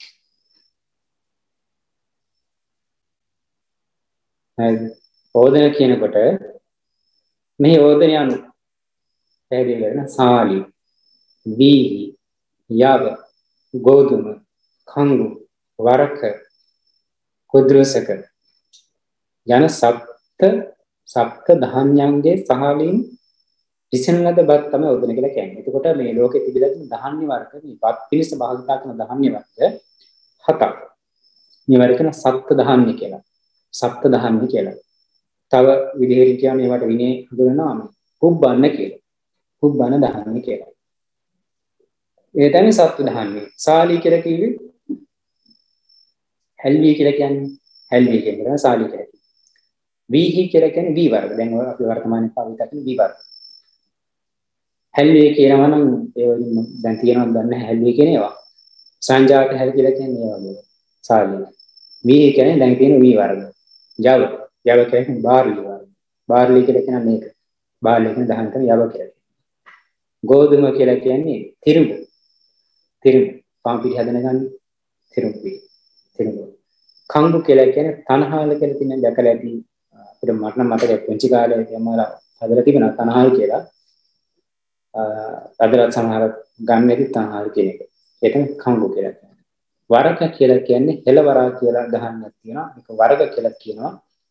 ඕදන කියනකොට මේ ඕදන යනු පැහැදිලි කරන සාලි, වීහි, යව, ගෝධුම, කංගු, වරක, කුද්‍රසක යන සප්ත ධාන්‍යයන්ගේ සහලින් විසෙන ලද බත් තමයි ඕදන කියලා කියන්නේ. එතකොට මේ ලෝකෙ තිබිලා තියෙන ධාන්‍ය වර්ග මේ බත් පිණිස භාවිතා කරන ධාන්‍ය වර්ග හතක්. මේවට කියන සප්ත ධාන්‍ය කියලා. සප්ත ධාන්‍ය කියලා. තව විදිහට කියන්නේ ඒවට විනේ හඳුනනවා මේ පුබ්බන්න කියලා. පුබ්බන ධාන්‍ය කියලා. ඒ තමයි සප්ත ධාන්‍ය. සාලි කියලා කිව්වේ හැල්වි කියලා කියන්නේ. හැල්වි කියන්නේ සාලි කියලා. වීහි කියලා කියන්නේ වී වර්ග. දැන් ඔය අපි වර්තමානයේ පාවිච්චි කරන වී වර්ග. හැල්වි කියනවා නම් ඒ වලින් දැන් තියෙනවද දන්නේ නැහැ හැල්වි කියන ඒවා. සංජාත හැල් කියලා කියන්නේ ඒ වගේ. සාලි. වී කියන්නේ දැන් තියෙන වී වර්ග. යව කියන්නේ බාර්ලි වර්ග. බාර්ලි කියලා කියන මේක. බාර්ලි කියන දහන් කරන යව කියලා. ගෝධුම කියලා කියන්නේ තිරුඹු. පාන් පිටි හදන ගන්න තිරුඹු. කංගු කියලා කියන්නේ තනහාල කියලා තියෙන දැකලා ඇති. අපිට මරණ මතකයි පුංචි කාලේ යමලා හදලා තිබුණා තනහාල් කියලා. අදලා සමහර ගන්නේදී තනහාල් කියන එක. ඒක කංගු කියලා කියනවා. වරක කියලා කියන්නේ හෙළවරා කියලා දහන්නක් තියෙනවා. ඒක වරක කියලා කියනවා.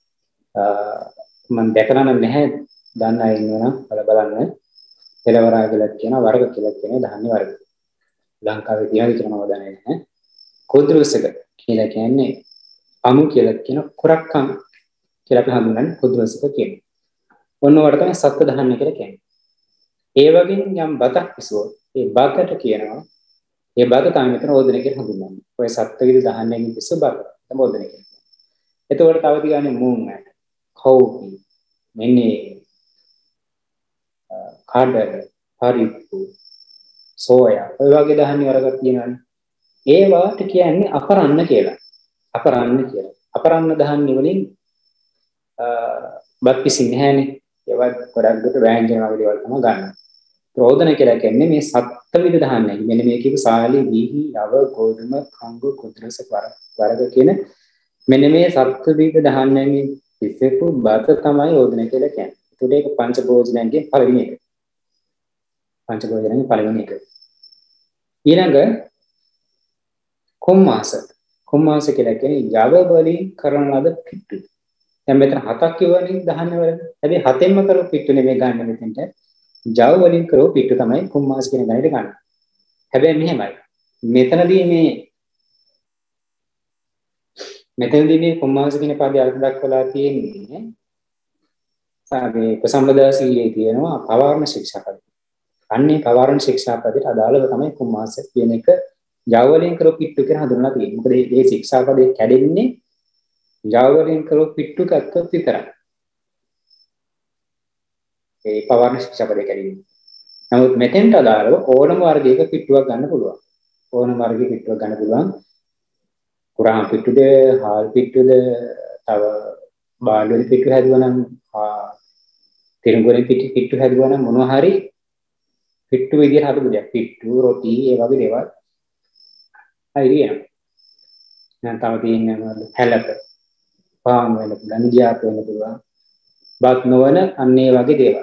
මම දැකලා නැහැ දන්න අය ඉන්නවනම් බලන්න. හෙළවරා කියලා කියනවා වරක කියලා කියන්නේ දහන්නේ වර්ග. ලංකාවේ තියෙන විතරම දන්නේ නැහැ. කුද්‍රසක කියලා කියන්නේ අමු කියලා කියන කුරක්කම් කියලා අපි හඳුන්වන්නේ කුද්‍රසක කියන්නේ. ඔන්න ඔයාලට තමයි සත්ත්ව දහන්න කියලා කියන්නේ. ඒ වගේම යම් බතක් පිසුවොත් ඒ බතට කියනවා ඒ බත තමයි මෙතන ඕදන කියලා හඳුන්වන්නේ. ඔය සත්ත්ව විද දහන්නකින් පිසු බත තමයි ඕදන කියලා. එතකොට තව තියන්නේ මූං ඇට, කවුපි, මෙන්නේ කාඩර, පරිප්පු, සෝයා ඔය වගේ දහන්නේ වර්ගයක් තියෙනවානේ. ඒවාට කියන්නේ අපරන්න කියලා. අපරන්න දහන්නේ වලින් බත් පිසින් නැහැනේ. ඒවා ගොඩක් දුරට වෑංජන වගේ දේවල් තමයි ගන්න. ප්‍රෝධන කියලා කියන්නේ මේ සත්ත්වවිද දහන්නේ. මෙන්න මේ කියපු සාලි, වීහි, යව, ගෝධුම, කංගු, කුද්‍රස වර්ග කියන මෙන්න මේ සත්ත්වවිද දහන්නේකින් පිසෙපු බත තමයි ඕදන කියලා කියන්නේ. ඒකට ඒක පංච භෝජනයන්ගේ පළවෙනි එක. ඊළඟ කුම්මාස කියලා කියන්නේ යව වලින් කරන ලද පිට්ටු. දැන් මෙතන හතක් කියවනේ දහන්න වල. හැබැයි හතෙන්ම කරපු පිට්ටු නෙමෙයි ගන්න මෙතෙන්ට. ජව වලින් කරපු පිට්ටු තමයි කුම්මාස කියන ගණිත ගන්න. හැබැයි මෙහෙමයි. මෙතනදී මේ කුම්මාස කියන පදේ අර්ථ දක්වලා තියෙන්නේ සාගේ ප්‍රසම්බදා සීලයේ තියෙනවා පවාරණ ශික්ෂාපද. අන්නේ පවාරණ ශික්ෂාපදයට අදාළව තමයි කුම්මාස කියන එක ජව වලින් කරපු පිට්ටු කියලා හඳුන්වලා තියෙන්නේ. මොකද මේ ශික්ෂාපදේ කැඩෙන්නේ ජව වලින් කරපු පිට්ටු ගත්තොත් විතරයි. ඒ පවාරණ ශික්ෂාපදේ කැඩෙන්නේ. නමුත් මෙතෙන්ට අදාළව ඕනම වර්ගයක පිට්ටුවක් ගන්න පුළුවන්. කුරාම් පිට්ටුද, හාල් පිට්ටුද, තව බාල්වල පිට්ටු හැදුවනම් තිරුඟුරේ පිට්ටු හැදුවනම් මොනවා හරි පිට්ටු විදියට හදපු දෙයක්. පිට්ටු, රොටි, ඒ වගේ දේවල්. හරි කියනවා. දැන් තව තියෙන්නේ මොනවද? හැලප. පාන් වෙන පුළුවන්, නිජාප වෙන පුළුවන්. බත් නොවන අන්න ඒ වගේ දේවල්.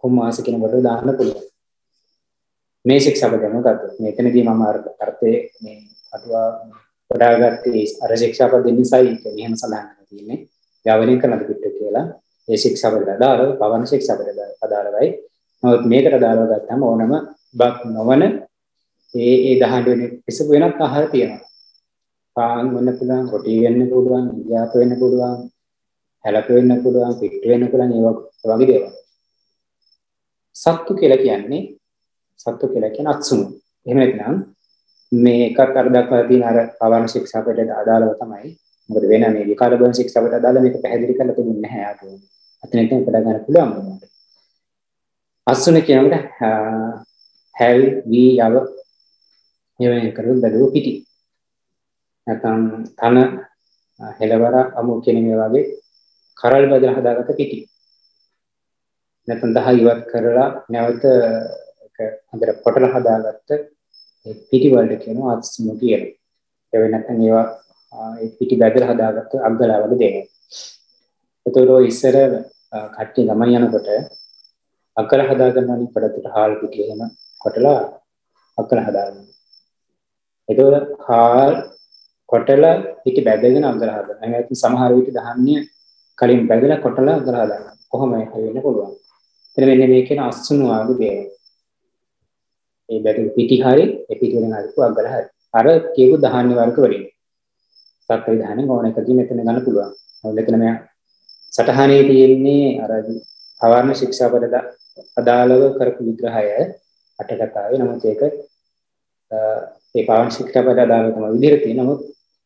මාස කෙනෙකුට දාන්න පුළුවන්. මේ ශික්ෂාපදයම ගත්තොත් මෙතනදී මම අර්ථයේ මේ අටුවා වඩාගත්තේ අර ශික්ෂාපද නිසායි මෙහෙම සඳහන් කරලා තියෙන්නේ. යවණින් කරන පිටු කියලා ඒ ශික්ෂාපද අදාළව පවන ශික්ෂාපද අදාළවයි. නමුත් මේකට අදාළව ගත්තම ඕනම බක් නොවන ඒ දහඩ වෙන කිසි වෙනත් ආහාර තියෙනවා. පාන් වෙන්න පුළුවන්, රොටි වෙන්න පුළුවන්, ඉන්දියාප වෙන්න පුළුවන්, හැලප වෙන්න පුළුවන්, පිට්ටු වෙන්න පුළුවන් ඒ වගේ දේවල්. සත්තු කියලා කියන්නේ අත්සුණු. එහෙම නැත්නම් මේ එකක් අර දක්වලා තියෙන අර පවන ශික්ෂාපදයට අදාළව තමයි. මොකද වෙන මේ විකාර බව ශික්ෂාපදයට අදාළ මේක පැහැදිලි කරලා තිබුණේ නැහැ ආතෝ. අතනෙන් පටන් ගන්න පුළුවන් වුණා. අත්සුණු කියනකොට හැල් වී යව එවෙන් කරුම් බැලුව පිටි. නැත්නම් තන හෙලවර අමු කියන මේ වගේ කරල් බදලා හදාගත්ත පිටි. නැත්නම් 10 ඉවත් කරලා නැවත හොඳට පොටල හදාගත්ත ඒ පිටි වලට කියනවා අත්සුණු කියලා. ඒ වෙන නැත්නම් ඒවා ඒ පිටි බදලා හදාගත්ත අග්ගලා වගේ දෙනවා. ඒතකොට ඉස්සර කට්ටිය ගමන් යනකොට අග්ගල හදාගන්න ඉපරතට හාල් පිටි එහෙම කොටලා අග්ගල හදාගන්න. ඒතකොට හාල් කොටලා පිටි බැදගෙන අග්ගල හදාගන්න. එහෙනම් සමහර විට ධාන්‍ය කලින් බැදලා කොටලා අග්ගල හදාගන්න. කොහොම වෙන්න පුළුවන්. එතන මෙන්න මේ කියන අත්සුණු ආගේ දේවල්. ඒ බැටි පිටි හරි ඒ පිටි වලින් හරි අග්ගල හරි. අර කියපු ධාන්‍ය වර්ග වලින්. සත්ත්ව ධාන්‍ය ඕන එකකින් මෙතන ගන්න පුළුවන්. මෙතන මේ සටහනේ තියෙන්නේ අර අවර්ණ ශික්ෂාපද අදාළව කරපු විග්‍රහය අට කතාවේ. නමුත් ඒක ඒ පාවන ශික්ෂාපද අදාළව තමයි විදිහට තියෙන. නමුත්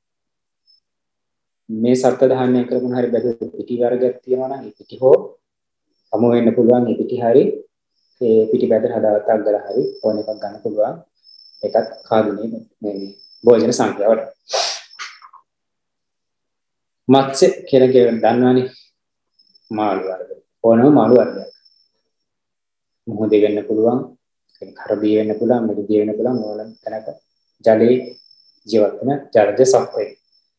මේ සත්ත්ව ධාන්‍ය කරපුණ හරි බැද පිටි වර්ගයක් තියෙනවා නම් ඒ පිටි හෝ අමු වෙන්න පුළුවන්. ඒ පිටි හරි ඒ පිටි බැද හදාගත්ත අග්ගල හරි ඕන එකක් ගන්න පුළුවන්. ඒකත් කාදුනේ මේ භෝජන සංඛ්‍යාවට. මත්ස්‍ය කියලා කියන දන්නවනේ මාළු වර්ග. ඕනම මාළු වර්ගයක්. මොහොතේ වෙන්න පුළුවන්, කරදී වෙන්න පුළුවන්, මෙදුදී වෙන්න පුළුවන් ඕනම තැනක ජලයේ ජීවත් වෙන ජලජ සත්ත්වය.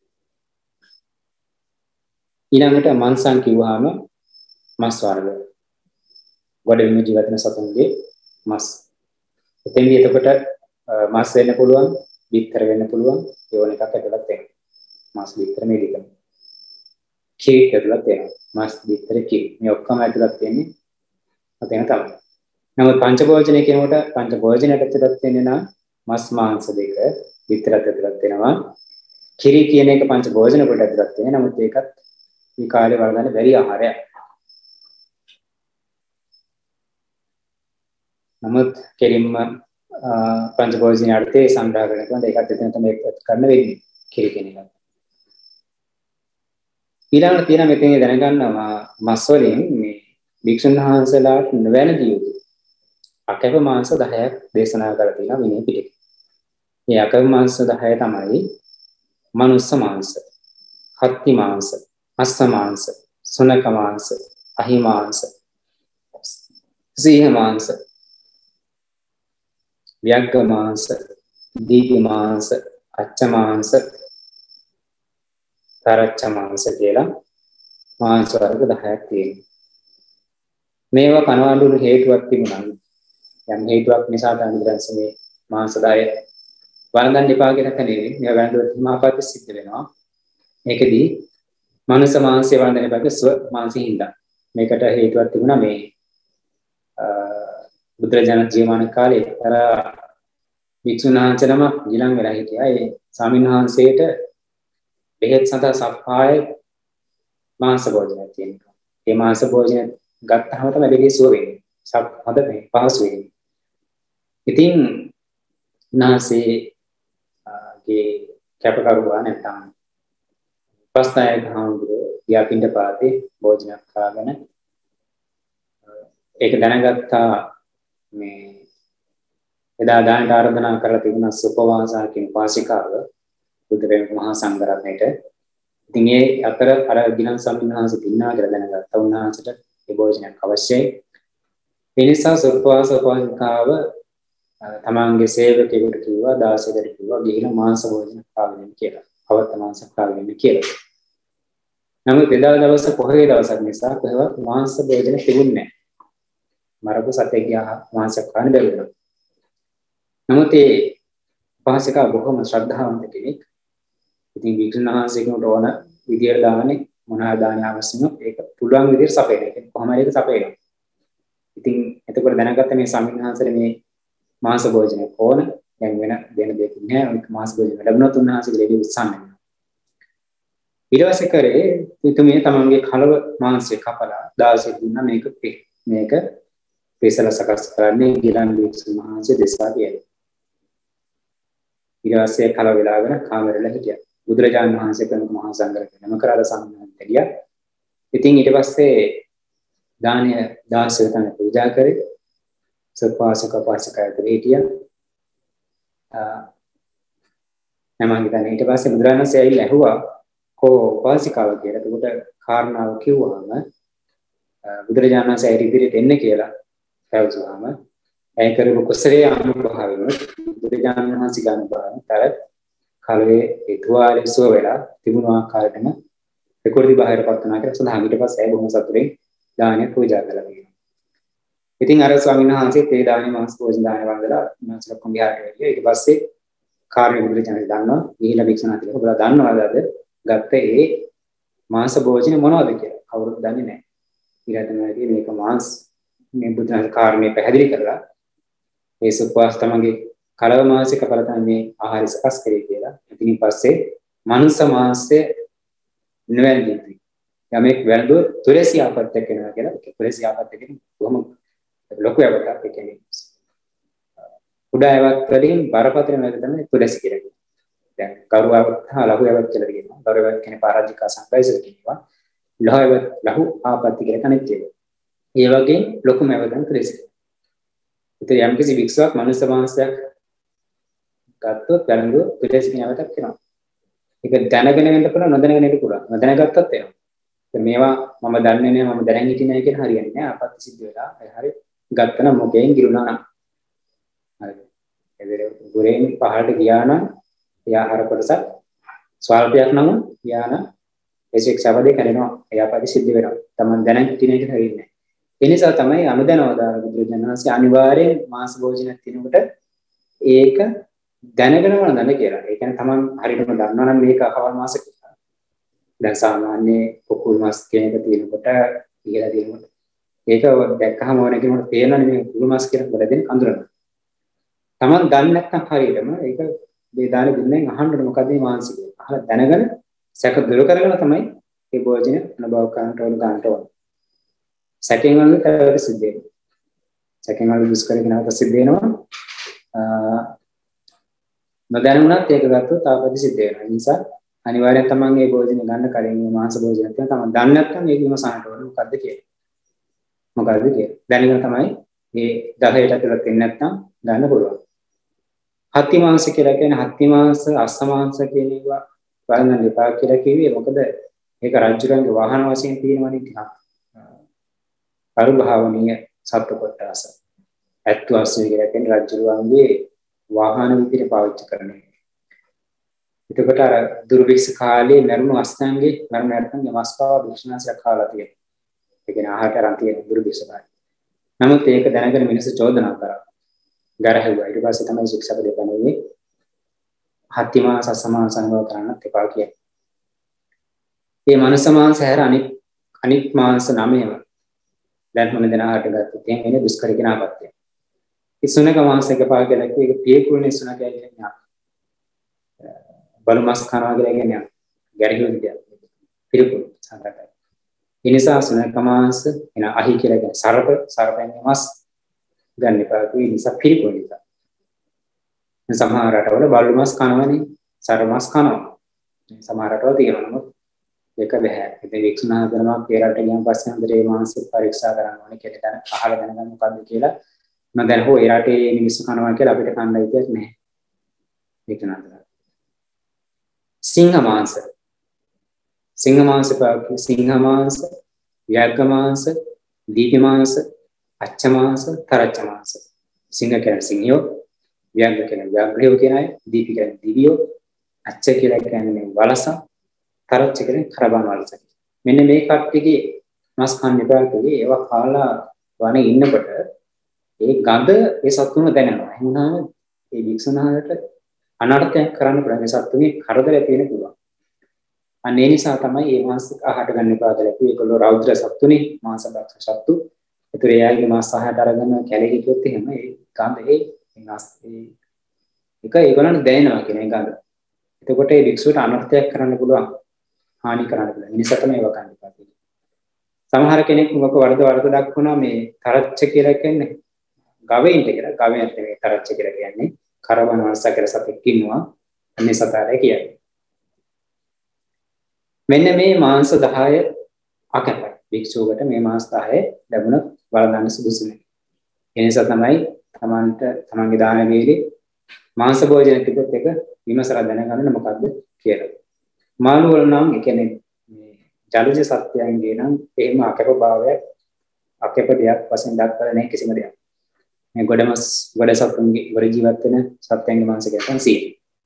ඊළඟට මාංශං කිව්වහම මස් වර්ග. ගොඩබිම ජීවත් වෙන සතුන්ගේ මස්. එතෙන්දී එතකොට මස් වෙන්න පුළුවන්, බිත්තර වෙන්න පුළුවන්, ඒ ඕන එකක් ඇතුළත් වෙනවා. මස් බිත්තර මේ දෙකම. කිරි ඇතුළත් වෙනවා. මස් බිත්තර කිරි. මේ ඔක්කොම ඇතුළත් වෙන්නේ අතෙන් තමයි. නමුත් පංචභෝජනය කියනකොට පංචභෝජනයට ඇතුළත් වෙන්නේ නම් මස් මාංශ දෙක බිත්තරත් ඇතුළත් වෙනවා. කිරි කියන එක පංචභෝජන කොට ඇතුළත් වෙන්නේ. නමුත් ඒකත් මේ කාලේ වළඳන්න බැරි ආහාරයක්. නමුත් කෙලින්ම පංචභෝජන අර්ථයේ සංග්‍රහ කරනකොට ඒකත් එතන තමයි කරන්න වෙන්නේ. කිරි කියන එක. ඊළඟට තියෙන මෙතන දැනගන්නවා මස් වලින් මේ භික්ෂුන් වහන්සේලාට නොවැළඳිය යුතු අකැප මාංශ 10ක් දේශනා කරලා තියෙනවා විනය පිටකේ. මේ අකැප මාංශ 10 තමයි මනුස්ස මාංශ, හත්ති මාංශ, අස්ස මාංශ, සුනක මාංශ, අහි මාංශ, සීහ මාංශ, ව්‍යග්ග මාංශ, දීඝ මාංශ, අච්ච මාංශ, තරච්ච මාංශ කියලා මාංශ වර්ග 10ක් තියෙනවා. මේවා කනවඬුණු හේතුවක් තිබුණා. යම් හේතුවක් නිසා තමයි බුදුරජාණන්සේ මාංශ 10 වළඳන් එපා කියන කනේ මේ වැළඳුවත් හිමාපති සිද්ධ වෙනවා. මේකෙදී මනුස්ස මාංශය වළඳන එපා කිය ස්ව මාංශයෙන් හින්දා. මේකට හේතුවක් තිබුණා මේ බුදුරජාණන් ජීවමාන කාලේ අර වික්ෂුන් වහන්සේනම ඊළඟ වෙලා හිටියා. ඒ ස්වාමීන් වහන්සේට බෙහෙත් සඳහා සප්පාය මාංශ භෝජනයක් තියෙනවා. ඒ මාංශ භෝජනය ගත්තාම තමයි දෙවිය සුව වෙන්නේ. හොඳ මේ පහසු වෙන්නේ. ඉතින් නාසයේ කැපකරුවා නැත්නම් පස්තායක හාමුදුරුවෝ යාපින්ඩ පාතේ භෝජනයක් කාගෙන ඒක දැනගත්තා මේ එදා දානට ආරාධනා කරලා තිබුණා සුපවාසා කියන පාසිකාව බුදුරජාණන් මහා සංඝරත්නයට. ඉතින් ඒ අතර අර ගිලන් සම්මින්හන්සේ තින්නා කියලා දැනගත්තා. උන්වහන්සේට ඒ භෝජනයක් අවශ්‍යයි. ඒ නිසා සුපවාසා පාසිකාව තමන්ගේ සේවකයෙකුට කිව්වා, දාසයෙකුට කිව්වා ගිහින් මාංශ භෝජන කාගෙන කියලා. අවත්ත මාංශ කාගෙන කියලා. නමුත් එදා දවස පොහොය දවසක් නිසා කොහෙවත් මාංශ භෝජන තිබුණේ නැහැ. මරපු සතෙක්ගේ මාංශයක් කන්න බැරි වුණා. නමුත් ඒ උපාසිකා බොහොම ශ්‍රද්ධාවන්ත කෙනෙක්. ඉතින් වික්‍රම වහන්සේගෙන් ඕන විදියට දාන්නේ මොනවා දාන්නේ අවශ්‍යම ඒක පුළුවන් විදියට සපයන එක. කොහොමද ඒක සපයන්නේ? ඉතින් එතකොට දැනගත්ත මේ ස්වාමීන් වහන්සේට මේ මාංශ භෝජනය ඕන. දැන් වෙන දෙයක් නෑ. ඒක මාංශ භෝජනය ලැබුණොත් උන්වහන්සේගේ ලේවි උත්සන්න වෙනවා. ඊට පස්සේ කරේ පිටුමේ තමන්ගේ කලව මාංශය කපලා 16 දුන්නා මේක පෙසල සකස් කරන්නේ ගිලන් වික්‍රම වහන්සේ දෙසා කියලා. ඊට පස්සේ කලව වෙලාගෙන කාමරෙල හිටියා. බුදුරජාණන් වහන්සේ ප්‍රමුඛ මහා සංඝරත්නය නම කරලා සම්මානට ගියා. ඉතින් ඊට පස්සේ දානය 16 තන පූජා කරේ. සපාසක පාසකයට හිටියා. මම හිතන්නේ ඊට පස්සේ බුදුරජාණන් වහන්සේ ඇවිල්ලා ඇහුවා කෝ උපාසිකාව කියලා. ඒකට කාරණාව කිව්වහම බුදුරජාණන් වහන්සේ ඉදිරියට එන්න කියලා පැවසුවාම ඒ කරපු කුසලයේ අනුභවයෙන් බුදුරජාණන් වහන්සේ ගන්න බාරතර කලවේ ඒ තුවාලේ සුව වෙලා තිබුණු ආකාරයටම ප්‍රකෘති බාහිරපත් වුණා කියලා සඳහන්. ඊට පස්සේ බොහොම සතුටින් දානය පූජා කළා කියනවා. ඉතින් අර ස්වාමීන් වහන්සේ තේ දානි මාංශ භෝජන දාන වන්දලා මාංශල කොම්බියාට වෙලිය. ඊට පස්සේ කාර්ය බුදුරජාණන් දන්නවා ගිහිලා භික්ෂුණාතිල ඔබලා දන්නවද ගත්ත ඒ මාංශ භෝජන මොනවද කියලා කවුරුත් දන්නේ නැහැ. ඊළඟට මේක මාංශ මේ බුදුන් කාර්යය පැහැදිලි කරලා ඒ සුපවාස තමගේ කලව මාංශ කපලා තමයි ආහාර සකස් කරේ කියලා. ඉතින් පස්සේ මනුස්ස මාංශය නෙවෙයි. යමෙක් වැළඳුවොත් තුලසි ආපත්‍යක් වෙනවා කියලා. ඒක තුලසි ආපත්‍යක් කියන්නේ කොහොම ලොකු යවටක් කියන්නේ. උඩායවත් වලින් බරපතල මේක තමයි තුලසි කියන්නේ. දැන් කරුවාවත් හා ලහුයවත් කියලා කියනවා. කරුවාවත් කියන්නේ පරාජිකා සංකයිසල කියනවා. ලහු ආපත්‍ය කියලා කනෙක් කියනවා. ඒ වගේ ලොකුම යවදන් තුලසි. ඒතර යම් කිසි වික්ෂාවක් මනුස්ස මාංශයක් ගත්තොත් වැළඳුවොත් තුලසි කියන යවටක් වෙනවා. ඒක දැනගෙන වෙන්න පුළුවන් නොදැනගෙන වෙන්න පුළුවන්. නොදැනගත්තත් වෙනවා. මේවා මම දන්නේ නැහැ මම දැනන් හිටියේ නැහැ කියන හරියන්නේ නැහැ. ආපත්‍ය සිද්ධ වෙලා හරි ගත්තනම් මොකෙන් ගිරුණා නම්. හරි. ඒදර ගුරෙන් පහළට ගියා නම් ඒ ආහාර කොටස ස්වල්පයක් නම් ගියා නම් ඒ ශික්ෂාපදේ කරනවා. ඒ ආපත්‍ය සිද්ධ වෙනවා. Taman දැනන් හිටියේ නැහැ හරියන්නේ නැහැ. ඒ නිසා තමයි අනුදැනවදාන බුදුරජාණන් වහන්සේ අනිවාර්යෙන් මාංශ භෝජනයක් තිනකොට ඒක දැනගෙන වළඳන්න කියලා. ඒ කියන්නේ Taman හරියටම දන්නවා නම් මේක අහවල් මාස කියලා. දැන් සාමාන්‍ය කුකුල් මාස් කියන එක තියෙනකොට කියලා තියෙනකොට ඒක දැක්කහම ඕන කෙනෙකුට තේරෙනවනේ මේ කුකුල් මාස් කියන වලදී අඳුරනවා. Taman දන්නේ නැත්නම් හරියටම ඒක මේ දාන දෙන්නේ අහන්න මොකද මේ මාංශ කියලා. අහලා දැනගෙන සැක දුරු කරගෙන තමයි මේ භෝජන අනුභව කරන්නට ඕන ගන්නට ඕන. සැකෙන් වලට සිද්ධ වෙනවා. සැකෙන් වල දුෂ්කරකිනවට සිද්ධ වෙනවා. නොදැනුණත් ඒක ගත්තොත් ආපදි සිද්ධ වෙනවා. ඒ නිසා අනිවාර්යෙන් තමන් මේ භෝජන ගන්න කලින් මේ මාංශ භෝජන කියන තමන් දන්නේ නැත්නම් මේක විමසන්නට ඕනේ මොකද්ද කියලා. මොකද්ද කියලා. දැනගෙන තමයි මේ 10ට ඇතුළත් වෙන්නේ නැත්නම් ගන්න පුළුවන්. හත්ති මාංශ කියලා කියන්නේ හත්ති මාංශ අස්ස මාංශ කියන ඒවා වළඳන්න එපා කියලා කිව්වේ මොකද ඒක රාජ්‍යරංගේ වාහන වශයෙන් තියෙනවනේ ටිකක්. පරිභාවනීය සත්ව කොටස. ඇත්තු අස්සේ කියලා කියන්නේ රාජ්‍යරංගේ වාහන විදිහට පාවිච්චි කරන එක. එතකොට අර දුර්වික්ෂ කාලේ මරුණු අස්තංගේ මරුණ නැත්නම් යමස්පාව භික්ෂුනාසයක් කාලා තියෙනවා. ඒ කියන්නේ ආහාරට අරන් තියෙන දුර්වික්ෂ කාලේ. නමුත් ඒක දැනගෙන මිනිස්සු චෝදනා කරා. ගරහැව්වා. ඊට පස්සේ තමයි ශික්ෂාපදේ බණුවේ හත්ති මාස අසමාස අනුභව කරන්නත් එපා කියන්නේ. මේ මනස මාංශ හැර අනිත් මාංශ 9ම දැන් මොන දෙනාට ගත්තොත් එන්නේ දුෂ්කර කියන ආපත්‍ය. ඉසුනක මාංශයක පා කියලා ඒක පියකුණේ සුනක කියන්නේ බලු මාස් කනවා කියලා කියන්නේ ගැරහි විදිය. පිළිකුල් සංකතයි. ඒ නිසා සුනක මාංශ එන අහි කියලා කියන්නේ සර්පයන් මාස් ගන්න එපා. ඒ නිසා පිළිකුල් නිසා. සමහර රටවල බලු මාස් කනවනේ සර්ප මාස් කනවා. සමහර රටවල තියෙනවා නමුත් ඒක බෑ. ඉතින් වික්ෂුණා කරනවා පෙරට ගියන් පස්සේ අnder මාංශ පරීක්ෂා කරන්න ඕනේ කියලා දැන අහලා දැනගන්න මොකද්ද කියලා. මම දැන් හෝ ඒ රටේ මිනිස්සු කනවා කියලා අපිට කන්න විදියක් නැහැ. වික්ෂුණා කරනවා. සිංහ මාංශ. සිංහ මාංශ පාවු සිංහ මාංශ, ව්‍යාඝ්‍ර මාංශ, දීපි මාංශ, අච්ච මාංශ, තරච්ච මාංශ. සිංහ කියන්නේ සිංහයෝ, ව්‍යාඝ්‍ර කියන්නේ ව්‍යාඝ්‍රයෝ කියන අය, දීපි කියන්නේ දිවියෝ, අච්ච කියලා කියන්නේ වලස, තරච්ච කියන්නේ කරබන් වලස. මෙන්න මේ කට්ටියගේ මස් කන්න එපා කිව්වේ ඒවා කාලා වනේ ඉන්නකොට ඒ ගඳ ඒ සත්තුම දැනෙනවා. එහෙම වුණාම ඒ වික්ෂුණාට අනර්ථයක් කරන්න පුළුවන්. ඒ සත්තුනේ කරදරයක් තියෙන පුළුවන්. අන්න ඒ නිසා තමයි මේ මාංශ ආහාර ගන්න එපා කියලා කිව්වේ. ඒගොල්ලෝ රෞද්‍ර සත්තුනේ මාංශ භක්ෂ සත්තු. ඒතර එයාගේ මාංශ ආහාර අරගෙන කැලේ හිටියොත් එහෙම ඒ ගඳ ඒක ඒගොල්ලන්ට දැනෙනවා කියන ගඳ. එතකොට ඒ වික්ෂුවට අනර්ථයක් කරන්න පුළුවන්. හානි කරන්න පුළුවන්. ඒ නිසා තමයි ඒවා කන්න එපා කියන්නේ. සමහර කෙනෙක් මොකක් වරද දක්වනවා මේ තරච්ච කියලා කියන්නේ ගවයින්ට කියලා. ගවයන්ට මේ තරච්ච කියලා කියන්නේ කරවන වංශ කියලා සතෙක් ඉන්නවා. අනේ සතාරය කියන්නේ. මෙන්න මේ මාංශ 10 අකපයි. වික්ෂුවකට මේ මාංශ 10 ලැබුණොත් වළඳන්න සුදුසු නැහැ. ඒ නිසා තමයි තමන්ගේ දාන වේලේ මාංශ භෝජන තිබෙත් එක විමසලා දැනගන්න මොකද්ද කියලා. මාළු වල නම් ඒ කියන්නේ මේ ජලජ සත්‍යයන්ගේ නම් එහෙම අකපභාවයක් අකප දෙයක් වශයෙන් දක්වලා නැහැ කිසිම දෙයක්. මේ ගොඩමස් ගොඩ සතුන්ගේ වර ජීවත් වෙන සත්‍යයන්ගේ මාංශ ගැටන් සීල.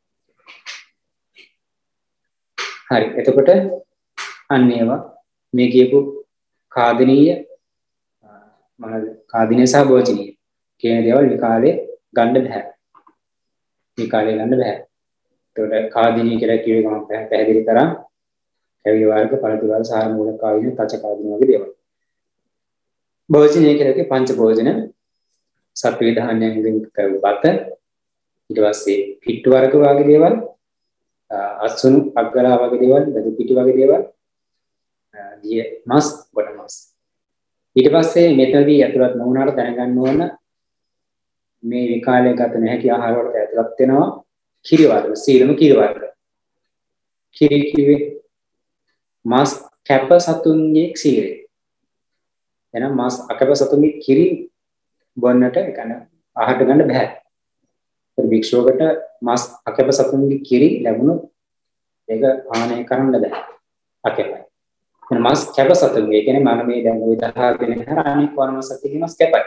හරි. එතකොට අන්න ඒවා මේ කියපු කාදිනීය මොනවාද? කාදිනීය සහ භෝජනීය කියන දේවල් මේ කාලේ ගන්න බෑ. මේ කාලේ ගන්න බෑ. එතකොට කාදිනීය කියලා කිව්වේ මම පැහැදිලි කරා. කැවිලි වර්ග, පළතුරු වර්ග, සාර මූලක කාදින, තච කාදින වගේ දේවල්. භෝජනීය කියලා කිව්වේ පංච භෝජන, සත්ව ධාන්‍යයෙන් කරු බත, ඊට පස්සේ පිට්ටු වර්ග වගේ දේවල්, අසුණු අග්ගලා වගේ දේවල්, බදු පිටි වගේ දේවල්, දිය මස්, ගොඩ මස්. ඊට පස්සේ මෙතනදී ඇතුළත් නොවුනාට දැනගන්න ඕන මේ විකාලයේ ගත නොහැකි ආහාර වලට ඇතුළත් වෙනවා කිරි වර්ග, සීලම කිරි වර්ග. කිරි කිව්වේ මස් කැප සතුන්ගේ සීලය. එහෙනම් මස් අකැප සතුන්ගේ කිරි බොන්නට ඒ කියන්නේ ආහාර ගන්න බෑ. ඒ වික්ෂෝකට මස් අකැප සතුන්ගේ කිරි ලැබුණොත් ඒක පානය කරන්න බෑ. අකැපයි. එහෙනම් මස් කැප සතුන්ගේ කියන්නේ මම මේ දැන් ওই 10 දෙනෙක් හර අනික් වර්ණ සත්ත්වගේ මස් කැපයි.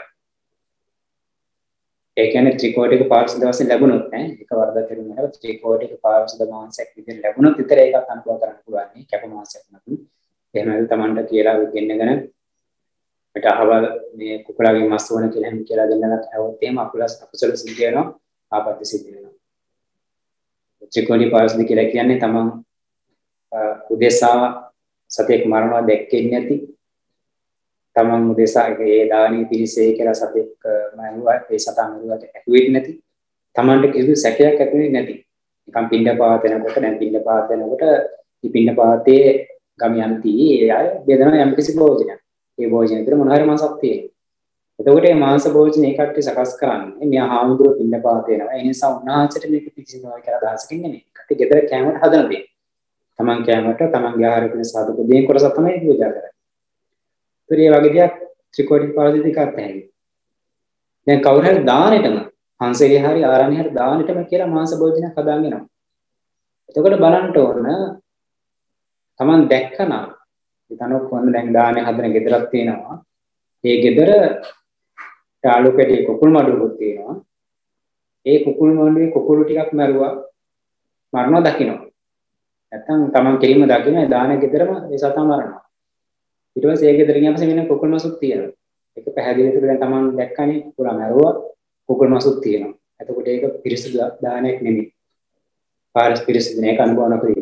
ඒ කියන්නේ ත්‍රිකෝටික පාර්ශ්වද වශයෙන් ලැබුණොත් නේ එක වර්ධ කෙරුණාට ත්‍රිකෝටික පාර්ශ්වද මාංශයක් විදිහට ලැබුණොත් විතර ඒකත් අනුභව කරන්න පුළුවන් නේ කැප මාංශයක් නැතුව. එහෙනම් Tamanට කියලා ගෙන්නගෙන මට අහවල් මේ කුකුලාගේ මස් වුණ කියලා හැම කියලා දෙන්නත් આવොත් එහෙම අකුසල සිද්ධ වෙනවා ආපත්‍ය සිද්ධ වෙනවා. ත්‍රිකෝණී පාර්ශ්වද කියලා කියන්නේ Taman උදෙසා සතෙක් මරනවා දැක්කේ නැති තමන් උදෙසා ඒ දානීය පිරිසේ කියලා සතෙක් මරුවා ඒ සතා මරුවාට ඇහුවෙන්නේ නැති තමන්ට කිසිදු සැකයක් ඇති වෙන්නේ නැති නිකන් පින්ඩපාත වෙනකොට දැන් පින්ඩපාත වෙනකොට මේ පින්ඩපාතේ ගමියන්ති ඒ අය බෙදනවා යම් කිසි භෝජනයක් ඒ භෝජන විතර මොන හරි මාසක් තියෙනවා එතකොට මේ මාංශ භෝජන ඒකට සකස් කරන්නේ මෙයා හාමුදුරුවෝ පින්ඩපාත වෙනවා ඒ නිසා උන්වහන්සේට මේක පිළිසිනවා කියලා අදහසකින් නෙමෙයි කට ගෙදර කෑමට හදන දේ තමන් කෑමට තමන්ගේ ආහාර පිණිස සාධක දෙයෙන් කොටස තමයි පූජා කරන්නේ ඒ වගේ දෙයක් ත්‍රිකෝටික පාර්ශ්වද දෙකක් නැහැ. දැන් කවුරු හරි දානෙටම හංසගේ හරි ආරණ්‍ය හරි දානෙටම කියලා මාංශ භෝජනයක් හදාගෙන යනවා. එතකොට බලන්න ඕන Taman දැක්කනම් හිතනොත් කොහොමද දැන් දානේ හදන ගෙදරක් තියෙනවා. ඒ ගෙදර ටාලු කැටි කුකුල් මඩුවකුත් තියෙනවා. ඒ කුකුල් මඩුවේ කුකුළු ටිකක් මරුවා මරනවා දකින්න. නැත්තම් Taman කෙලින්ම දකින්න දානේ ගෙදරම ඒ සතා මරනවා. ඊට පස්සේ ඒ ගෙදර ගියාම වෙන කුකුල් මසුත් තියෙනවා. ඒක පැහැදිලිව දැන් Taman දැක්කනේ කුකුලා මරුවා කුකුල් මසුත් තියෙනවා. එතකොට ඒක පිරිසිදු දානයක් නෙමෙයි. පාරස් පිරිසිදු නේ අනුභව නොකරේ.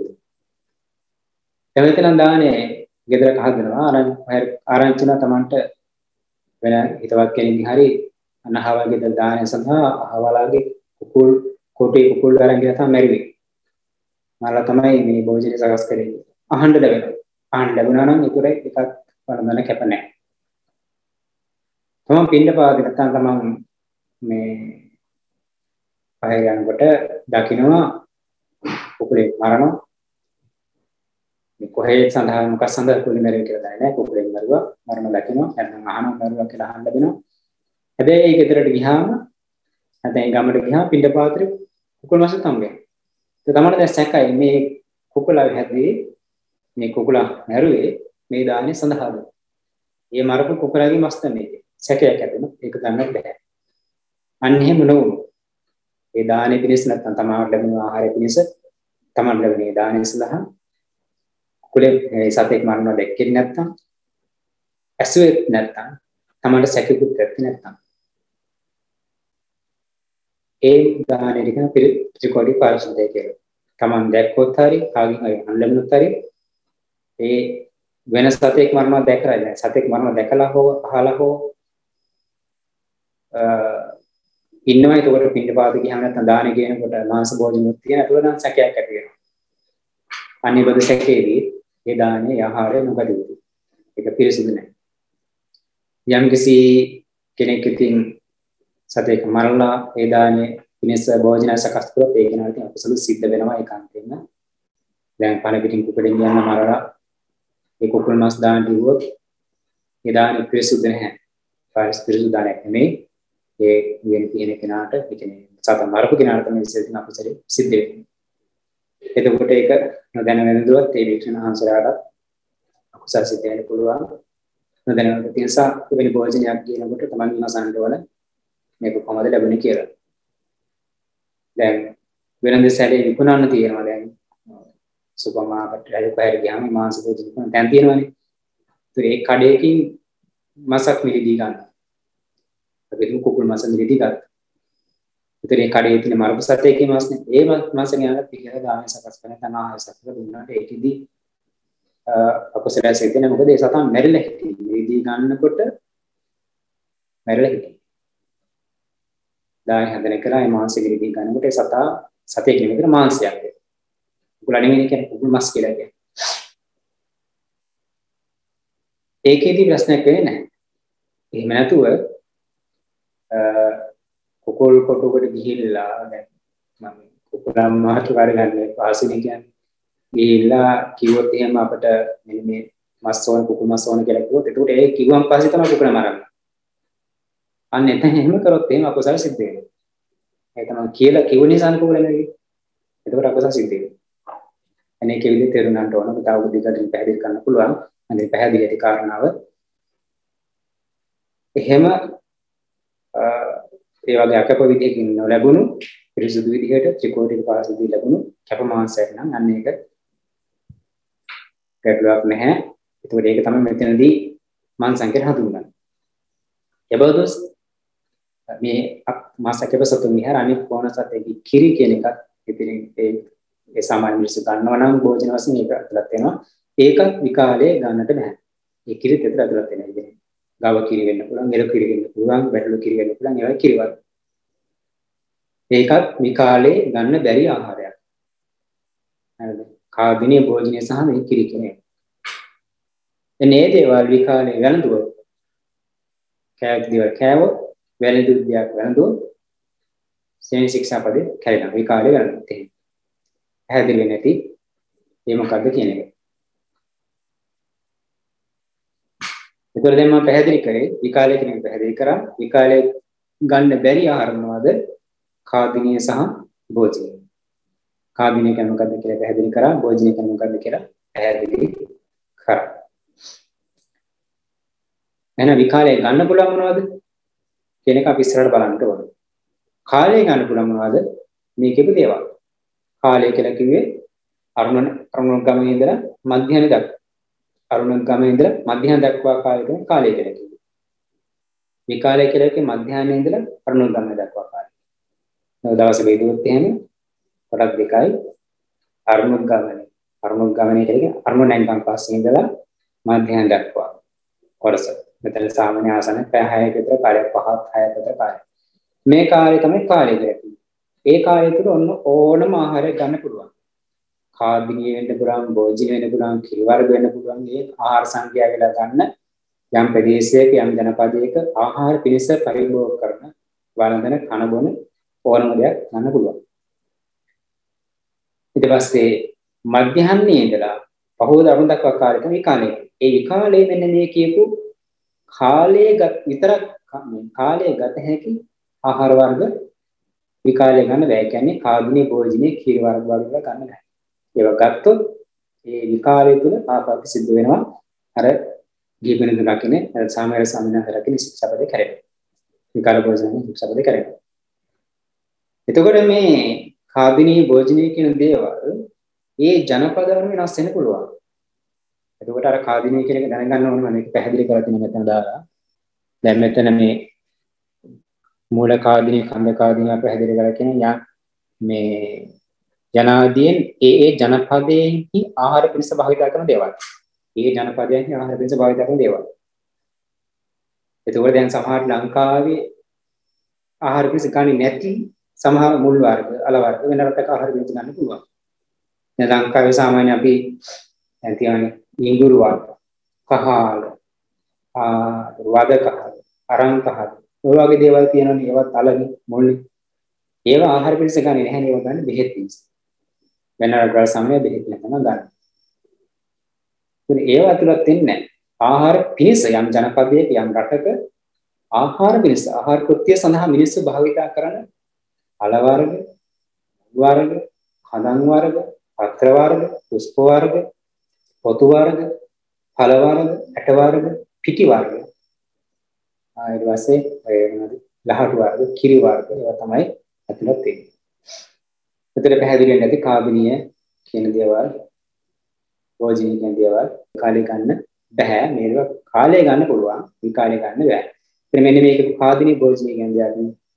එතන දානේ ගෙදරක හදනවා ආරංචින Tamanට වෙන හිතවත් කෙනෙක් හරි අනහවල් ගෙදර දානය සඳහා අහවලාගේ කුකුල් කොටේ කුකුල් වරන් ගියා තමයි මැරුවේ. මාලා තමයි මේ භෝජනේ සකස් කරේ. අහන්න ලැබෙනවා. අහන්න ලැබුණා නම් ඒකට එකක් වරදන කැප නැහැ. තමන් පින්ඩපාත නැත්නම් තමන් මේ පහය යනකොට දකින්නවා කුකුලේ මරනවා. මේ කොහේ සඳහා මොකක් සඳහා කුකුලේ මැරෙයි කියලා දන්නේ නැහැ. කුකුලේ මරුවා මරණ දකින්නවා. නැත්නම් අහනවා මරුවා කියලා අහන්න ලැබෙනවා. හැබැයි ඒ ගෙදරට ගියාම නැත්නම් ගමකට ගියාම පින්ඩපාතේ කුකුල් මාසෙ තම්බේ. ඒ තමයි දැන් සැකයි මේ කුකුලා හැදී මේ කුකුලා මැරුවේ මේ දානේ සඳහාද. මේ මරපු කුකුලාගේ මස් තමයි සැකයක් ඇතිවෙනවා. ඒක ගන්න බෑ. අන්න එහෙම නොවුණු. ඒ දානේ පිණිස නැත්නම් තමාට ලැබෙන ආහාරය පිණිස තමන් ලැබෙන දානේ සඳහා කුකුලේ සතෙක් මරනවා දැක්කේ නැත්නම් ඇසුවෙත් නැත්නම් තමන්ට සැකකුත් ඇත්තේ නැත්නම් ඒ දානෙට කියන ත්‍රිකෝටි පාරිශුද්ධය කියලා. තමන් දැක්කොත් හරි කාගෙන් හරි අල්ලමුත් හරි ඒ වෙන සතෙක් මරනවා දැකලා නැහැ. සතෙක් මරනවා දැකලා හෝ අහලා හෝ ඉන්නවා. ඒකට පින්නපාත ගියාම නැත්නම් දානෙ කියනකොට මාංශ භෝජනොත් තියෙන. ඒක නම් සැකයක් ඇති වෙනවා. අනිබද සැකේදී ඒ දානේ ආහාරය මොකද වෙන්නේ? ඒක පිරිසුදු නැහැ. යම්කිසි කෙනෙක් ඉතින් සතෙක් මරලා ඒ දානේ පිණිස භෝජන සකස් කරොත් ඒක නාටි අකුසල සිද්ධ වෙනවා ඒකාන්තයෙන්ම. දැන් පණ පිටින් කුකඩෙන් යන මරලා ඒ කුකුල් මාස් දාන්න දිවුවොත් ඒ දානේ පිරිසුදු නැහැ. පිරිසුදු දානයක් නෙමෙයි. ඒ වෙන තියෙන කෙනාට ඒ කියන්නේ සත මරපු කෙනාට තමයි විශේෂයෙන් අකුසල සිද්ධ වෙන්නේ. එතකොට ඒක නොදැන වෙනදුවත් ඒ වික්ෂණ හංසරාට අකුසල සිද්ධ වෙන්න පුළුවන්. නොදැනන නිසා වෙන භෝජනයක් කියනකොට තමයි විමසන්න ඕන මේක කොහොමද ලැබුණේ කියලා. දැන් වෙනද සැලේ විකුණන්න තියෙනවා දැන් සුපර් මාකට් එකේ කොහෙද ගියාම මාංශ භෝජන විකුණන තැන් තියෙනවානේ. ඒ කඩේකින් මාසක් මිලදී ගන්න. අපි දුක කුකුල් මාස මිලදී ගන්න. ඒ කඩේ තියෙන මරපු සතේකේ මාස්නේ ඒ මාස ගානක් පිටර ගානේ සකස් කරන තන ආහාර සකස් දුන්නාට ඒකෙදි අකුසල සිද්ධ වෙන මොකද ඒ සතා මැරිලා හිටියේ. මිලදී ගන්නකොට මැරිලා හිටියේ. දාන හදන කරා මේ මාංශ මිලදී ගන්නකොට ඒ සතා සතේක නෙමෙයි මාංශයක්. කුකුල නෙමෙයි කියන්නේ කුකුල් මාස් කියලා කියන්නේ. ඒකේදී ප්‍රශ්නයක් වෙන්නේ නැහැ. එහෙම නැතුව කුකුල් කොටුකට ගිහිල්ලා දැන් මම කුකුලම් මාතුකාර ගන්න පාසිනේ කියන්නේ ගිහිල්ලා කිව්වොත් එහෙම අපිට මෙන්න මේ මස් ඕන කුකුල් මස් ඕන කියලා කිව්වොත් ඒකට ඒ කිව්වන් පස්සේ තමයි කුකුල මරන්නේ. අන්න එතන එහෙම කරොත් එහෙම අකුසල සිද්ධ වෙනවා. ඒ තමයි කියලා කිව්ව නිසා කුකුල නෙවෙයි. ඒකට අකුසල සිද්ධ වෙනවා. අනේ කෙවිලි තේරුණාට ඕන කතාව දිගටින් පැහැදිලි කරන්න පුළුවන්. අනේ පැහැදිලි ඇති කාරණාව. එහෙම ඒ වගේ අකප විදිහකින් ලැබුණු පිරිසුදු විදිහට ත්‍රිකෝටික පාරිශුද්ධිය ලැබුණු කැප මාංශයක් නම් අන්න ඒක ගැටලුවක් නැහැ. ඒකෝට ඒක තමයි මෙතනදී මං සංකේත හඳුන්වන්නේ. එබඳුස් මේ මාසකේප සතුන් විහාර අනිත් කොනසතේකි කිරි කියන එකත් ඉතින් ඒ සාමාන්‍ය මිනිස්සු ගන්නවා නම් භෝජන වශයෙන් ඒක අතලත් වෙනවා. ඒකත් විකාලේ ගන්නට බෑ. ඒ කිරිත් ඇතුළත අතලත් වෙනවා. ඉතින් ගව කිරි වෙන්න පුළුවන්, එළ කිරි වෙන්න පුළුවන්, බැටළු කිරි වෙන්න පුළුවන්, ඒවා කිරිවත්. ඒකත් විකාලේ ගන්න බැරි ආහාරයක්. හරිද? කාදිනේ භෝජනය සහ මේ කිරි කියන්නේ. එනේ දේවල් විකාලේ වැළඳුවොත් කෑවත් දේවල් කෑවොත් වැළඳුද්දයක් වැළඳුවොත් සේන ශික්ෂාපදේ කැරෙනවා. විකාලේ වැළඳුත් එහෙම. පැහැදිලි නැති ඒ මොකද්ද කියන එක. ඒතර දැන් මම පැහැදිලි කරේ විකාලේ කියන එක පැහැදිලි කරා. විකාලේ ගන්න බැරි ආහාර මොනවද? කාදිනිය සහ භෝජනය. කාදිනිය කියන්නේ මොකද්ද කියලා පැහැදිලි කරා. භෝජනය කියන්නේ මොකද්ද කියලා පැහැදිලි කරා. එහෙනම් විකාලේ ගන්න පුළුවන් මොනවද කියන එක අපි ඉස්සරහට බලන්න ඕනේ. කාලේ ගන්න පුළුවන් මොනවද? මේ කියපු දේවල්. කාලය කියලා කිව්වේ අරුණ ගමනේ ඉඳලා මධ්‍යහන දක්වා. අරුණ ගමනේ ඉඳලා මධ්‍යහන දක්වා කාලය තමයි කාලය කියලා කිව්වේ. විකාලය කියලා කිව්වේ මධ්‍යහනේ ඉඳලා අරුණ ගමනේ දක්වා කාලය. දවස් වේදුවත් එහෙම කොටස් දෙකයි අරුණ ගමනේ. අරුණ ගමනේ කියන්නේ අරුණ නැංගම් පස්සේ ඉඳලා මධ්‍යහන දක්වා කොටස. මෙතන සාමාන්‍ය ආසන පැය 6ක විතර කාලය 5ක් 6ක විතර කාලය. මේ කාලය තමයි කාලය කියලා කිව්වේ. ඒ කාලය තුළ ඕනම ආහාරයක් ගන්න පුළුවන්. කාදිනිය වෙන්න පුළුවන්, භෝජන වෙන්න පුළුවන්, කිරි වර්ග වෙන්න පුළුවන්. මේ ආහාර සංඛ්‍යාව වෙලා ගන්න යම් ප්‍රදේශයක යම් ජනපදයක ආහාර පිණිස පරිභෝග කරන වළඳන කන බොන ඕනම දෙයක් ගන්න පුළුවන්. ඊට පස්සේ මධ්‍යහන්නේ ඉඳලා පහෝදා අරුණ දක්වා කාලය තමයි කාලය. ඒ විකාලයේ මෙන්න මේ කියපු කාලයේ විතරක් කාලයේ ගත හැකි ආහාර වර්ග විකාලේ ගන්න බෑ. කියන්නේ කාදිනේ භෝජනේ කීර වර්ග වල ගන්න බෑ. ඒවා ගත්තොත් ඒ විකාලය තුල ආපත් සිද්ධ වෙනවා. අර ජීවන දුලකිනේ සාමය සම්මත රකින්න ශික්ෂාපදේ කරේ. විකාල භෝජනේ ශික්ෂාපදේ කරේ. එතකොට මේ කාදිනේ භෝජනේ කියන දේවල් ඒ ජනපදවල වෙනස් වෙන්න පුළුවන්. එතකොට අර කාදිනේ කියන එක දැනගන්න ඕනේ මම මේක පැහැදිලි කරලා තියෙනවා මෙතන දාලා. දැන් මෙතන මේ මූල කාදිනේ ඛණ්ඩ කාදිනේ අප පැහැදිලි කරලා කියන යා මේ ජනාදීන් ඒ ජනපදයේහි ආහාර පිණිස භාවිත කරන දේවල්. ඒ ජනපදයන්හි ආහාර පිණිස භාවිත කරන දේවල්. එතකොට දැන් සමහර ලංකාවේ ආහාර පිණිස ගන්නේ නැති සමහර මුල් වර්ග, අල වර්ග වෙන රටක ආහාර පිණිස ගන්න පුළුවන්. දැන් ලංකාවේ සාමාන්‍ය අපි දැන් තියන්නේ ඉඟුරු වර්ග, කහාල, වද කහාල, අරන් කහාල. ඔය වගේ දේවල් තියෙනවනේ ඒවත් අලනේ මුල්නේ. ඒවා ආහාර පිණිස ගන්නේ නැහැ නේ. ඒවා ගන්න බෙහෙත් පිණිස. වෙන රටවල් සමය බෙහෙත් නැතම ගන්න. ඒවා ඇතුළත් වෙන්නේ නැහැ. ආහාර පිණිස යම් ජනපදයක යම් රටක ආහාර පිණිස ආහාර කෘත්‍ය සඳහා මිනිස්සු භාවිතා කරන අල වර්ග, වර්ග, කඳන් වර්ග, පත්‍ර වර්ග, පුෂ්ප වර්ග, පොතු වර්ග, ඵල වර්ග, ඇට වර්ග, පිටි වර්ග. ඊට පස්සේ ලහටු වර්ග, කිරි වර්ග ඒවා තමයි ඇතුළත් වෙන්නේ. එතන පැහැදිලි වෙන්නේ නැති කාබිනිය කියන දේවල්, රෝජිනී කියන දේවල් කාලේ ගන්න බෑ. මේක කාලේ ගන්න පුළුවන්, විකාලේ ගන්න බෑ. එතන මෙන්න මේක කාදිනී භෝජනී කියන දේවල්.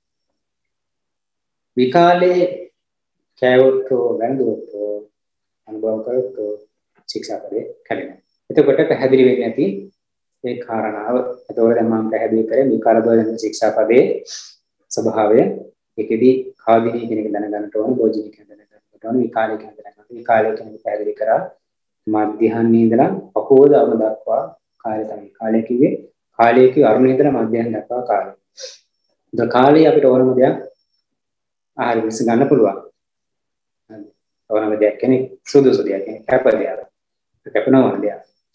විකාලේ කෑවොත් වැළඳුවොත් අනුභව කරොත් ශික්ෂාපදේ කැඩෙනවා. එතකොට පැහැදිලි වෙන්නේ නැති ඒ කාරණාව. එතකොට දැන් මම පැහැදිලි කරේ විකාල භෝජන ශික්ෂාපදේ ස්වභාවය. ඒකෙදී කාදිනී කියන එක දැනගන්න ඕන, භෝජනී කියන එක දැනගන්න ඕන, විකාලේ කියන එක දැනගන්න. විකාලේ කියන එක පැහැදිලි කරා මධ්‍යහන්නේ ඉඳලා පහෝද අරුණ දක්වා කාලය තමයි. කාලය කිව්වේ කාලය කිව්ව අරුණ ඉඳලා මධ්‍යහන දක්වා කාලය. ද කාලේ අපිට ඕනම දෙයක් ආහාර විස ගන්න පුළුවන්. ඕනම දෙයක් කියන්නේ සුදුසු දෙයක් කියන්නේ කැප දෙයක්. කැපනවා දෙයක්.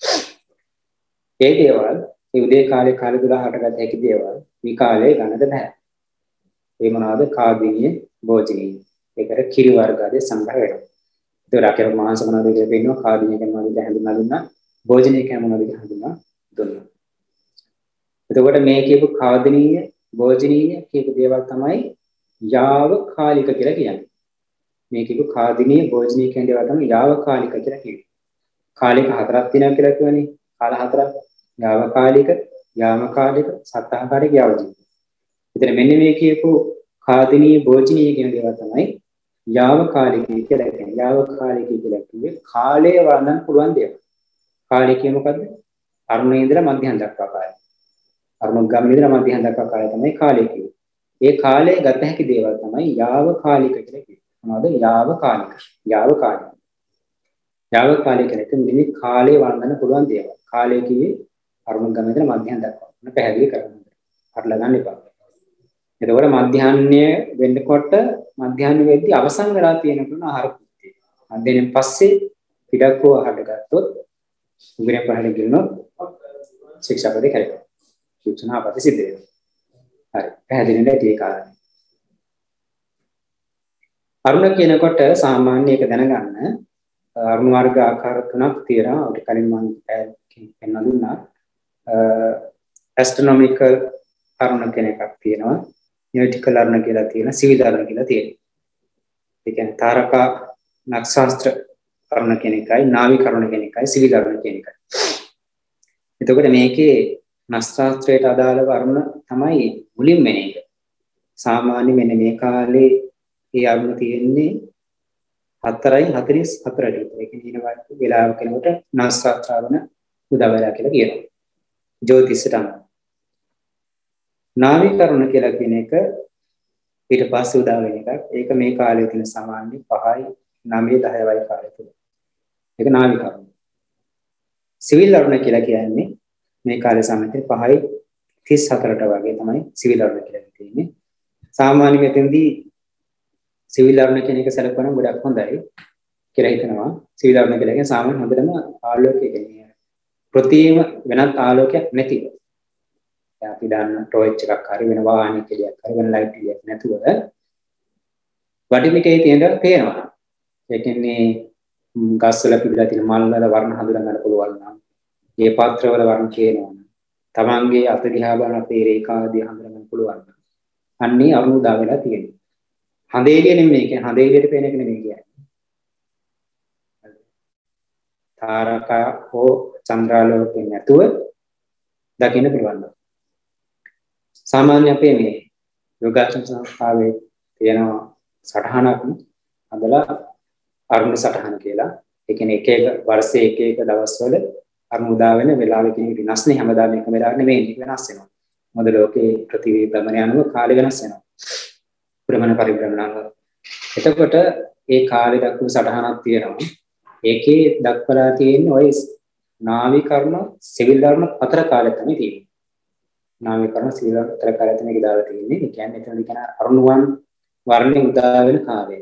ඒ දේවල් ඒ උදේ කාලේ කාල 12ට ගත හැකි දේවල් මේ කාලේ ගන්නද බෑ. ඒ මොනවාද? කාදිනිය, භෝජනීය. ඒකට කිරි වර්ග ආදී සංග්‍රහ වෙනවා. ඒක රාකේ මහාංශ මොනවද කියලා පෙන්නනවා. කාදිනිය කියන මොනවද හඳුන්වා දුන්නා. භෝජනීය කියන මොනවද හඳුන්වා දුන්නා. එතකොට මේ කියපු කාදිනීය, භෝජනීය කියපු දේවල් තමයි යාව කාලික කියලා කියන්නේ. මේ කියපු කාදිනීය, භෝජනීය කියන දේවල් තමයි යාව කාලික කියලා කියන්නේ. කාලික හතරක් තියෙනවා කියලා කියවනේ. කාල හතරක්. යාව කාලික, යාම කාලික, සත්තාකාරික, යාවජීව. එතන මෙන්න මේ කියපු කාදිනීය, භෝජනීය කියන දේවල් තමයි යාව කාලික කියලා කියන්නේ. යාව කාලික කියලා කියන්නේ කාලය වර්ණන පුළුවන් දේවල්. කාලය කියන්නේ මොකද්ද? අරුණේ ඉඳලා මධ්‍යහන දක්වා කාලය. අරුණ ගමනේ ඉඳලා මධ්‍යහන දක්වා කාලය තමයි කාලය කියන්නේ. ඒ කාලයේ ගත හැකි දේවල් තමයි යාව කාලික කියලා කියන්නේ. මොනවද? යාව කාලික. යාව කාලික. යාව කාලික කියන්නේ මේ කාලේ වර්ණන පුළුවන් දේවල්. කාලය කිව්වේ අරුණ ගමනේ ඉඳලා මධ්‍යහන දක්වා. මොන පැහැදිලි කරන්න. අරලා ගන්න එපා. එතකොට මධ්‍යහ්නය වෙන්නකොට මධ්‍යහ්න වෙද්දී අවසන් වෙලා තියෙන තුන ආහාර කෘත්‍යය. මධ්‍යහ්නෙන් පස්සේ පිටක්කෝ ආහාර ගත්තොත් උගුරෙන් පහළ ගිනනොත් ශික්ෂාපදේ කැරෙනවා. ශික්ෂාපදේ සිද්ධ වෙනවා. හරි. පැහැදිලි නැති ඒ කාරණේ. අරුණ කියනකොට සාමාන්‍ය එක දැනගන්න අරුණ වර්ග ආකාර තුනක් තියෙනවා. ඔය කලින් මම පෙන්වා දුන්නා. ඇස්ට්‍රොනොමිකල් අරුණ කියන එකක් තියෙනවා. නියෝටිකල් අරුණ කියලා තියෙනවා. සිවිල් අරුණ කියලා තියෙනවා. ඒ කියන්නේ තාරකා නක්ෂත්‍ර අරුණ කියන එකයි, නාවික අරුණ කියන එකයි, සිවිල් අරුණ කියන එකයි. එතකොට මේකේ නක්ෂත්‍රයට අදාළව අරුණ තමයි මුලින්ම එන එක. සාමාන්‍ය මෙන්න මේ කාලේ මේ අරුණ තියෙන්නේ 4:44ට. ඒ කියන්නේ වෙලාව කෙනෙකුට නක්ෂත්‍ර අරුණ උදා වෙලා කියලා කියනවා. ජ්‍යොතිෂයට අනුව. නාවික අරුණ කියලා කියන එක ඊට පස්සේ උදා වෙන එකක්. ඒක මේ කාලයේ තියෙන සාමාන්‍ය 5යි 9යි 10යි වගේ කාලය තුල. ඒක නාවික අරුණ. සිවිල් අරුණ කියලා කියන්නේ මේ කාලේ සාමාන්‍යයෙන් 5යි 34ට වගේ තමයි සිවිල් අරුණ කියලා තියෙන්නේ. සාමාන්‍ය මෙතෙන්දී සිවිල් අරුණ කියන එක සැලකුවම ගොඩක් හොඳයි කියලා හිතනවා. සිවිල් අරුණ කියලා කියන්නේ සාමාන්‍ය හොඳටම ආලෝකය කියන්නේ ප්‍රතිම වෙනත් ආලෝකයක් නැතිව. අපි දාන්න ටෝච් එකක් හරි වෙන වාහනයක දෙයක් හරි වෙන ලයිට් එකක් නැතුව වටිමිටේ තියෙන දේ පේනවා. ඒ කියන්නේ ගස්වල පිපිලා තියෙන මල් වල වර්ණ හඳුනා ගන්න පුළුවන් නම්, ඒ පාත්‍ර වල වර්ණ කියනවා නම්, තමන්ගේ අත දිහා බලන අපේ රේඛාදී හඳුනා ගන්න පුළුවන් නම්, අන්නේ අරුණ උදා වෙලා තියෙනවා. හඳ එළිය නෙමෙයි කියන්නේ හඳ එළියට පේන එක නෙමෙයි කියන්නේ. තාරකා හෝ චන්ද්‍රාලෝකයෙන් නැතුව දකින්න පුළුවන්. සාමාන්‍ය අපේ මේ යෝගාචර සංස්ථාවේ තියෙන සටහනක් අදලා අරුණ සටහන කියලා. ඒ කියන්නේ එක එක වර්ෂයේ එක එක දවස්වල අරුණ උදා වෙන වෙලාවෙ කෙනෙක් වෙනස් නේ හැමදාම එක වෙලාවක් නෙමෙයි වෙනස් වෙනවා. මොකද ලෝකේ ප්‍රතිවිප්‍රමණය අනුව කාලය වෙනස් වෙනවා. ප්‍රමණ පරිභ්‍රමණ අනුව. එතකොට ඒ කාලේ දක්වපු සටහනක් තියෙනවා. ඒකේ දක්වලා තියෙන්නේ ওই නාවිකර්ණ සිවිල් ධර්ම 4 කාලෙ තමයි තියෙන්නේ. නාවිකර්ණ සිවිල් ධර්ම 4 කාලෙ තමයි දාලා තියෙන්නේ. ඒ කියන්නේ එතනදි කියන අරුණුවන් වර්ණේ උදා වෙන කාලය.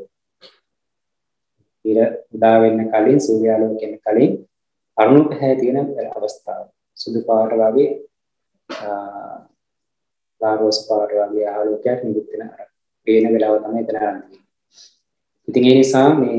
ඉර උදා වෙන්න කලින් සූර්යාලෝකයෙන් කලින් අරුණු පැහැ තියෙන අවස්ථාව. සුදු පාට වගේ රෝස් පාට වගේ ආලෝකයක් නිකුත් වෙන පේන වෙලාව තමයි එතන ආරම්භ. ඉතින් ඒ නිසා මේ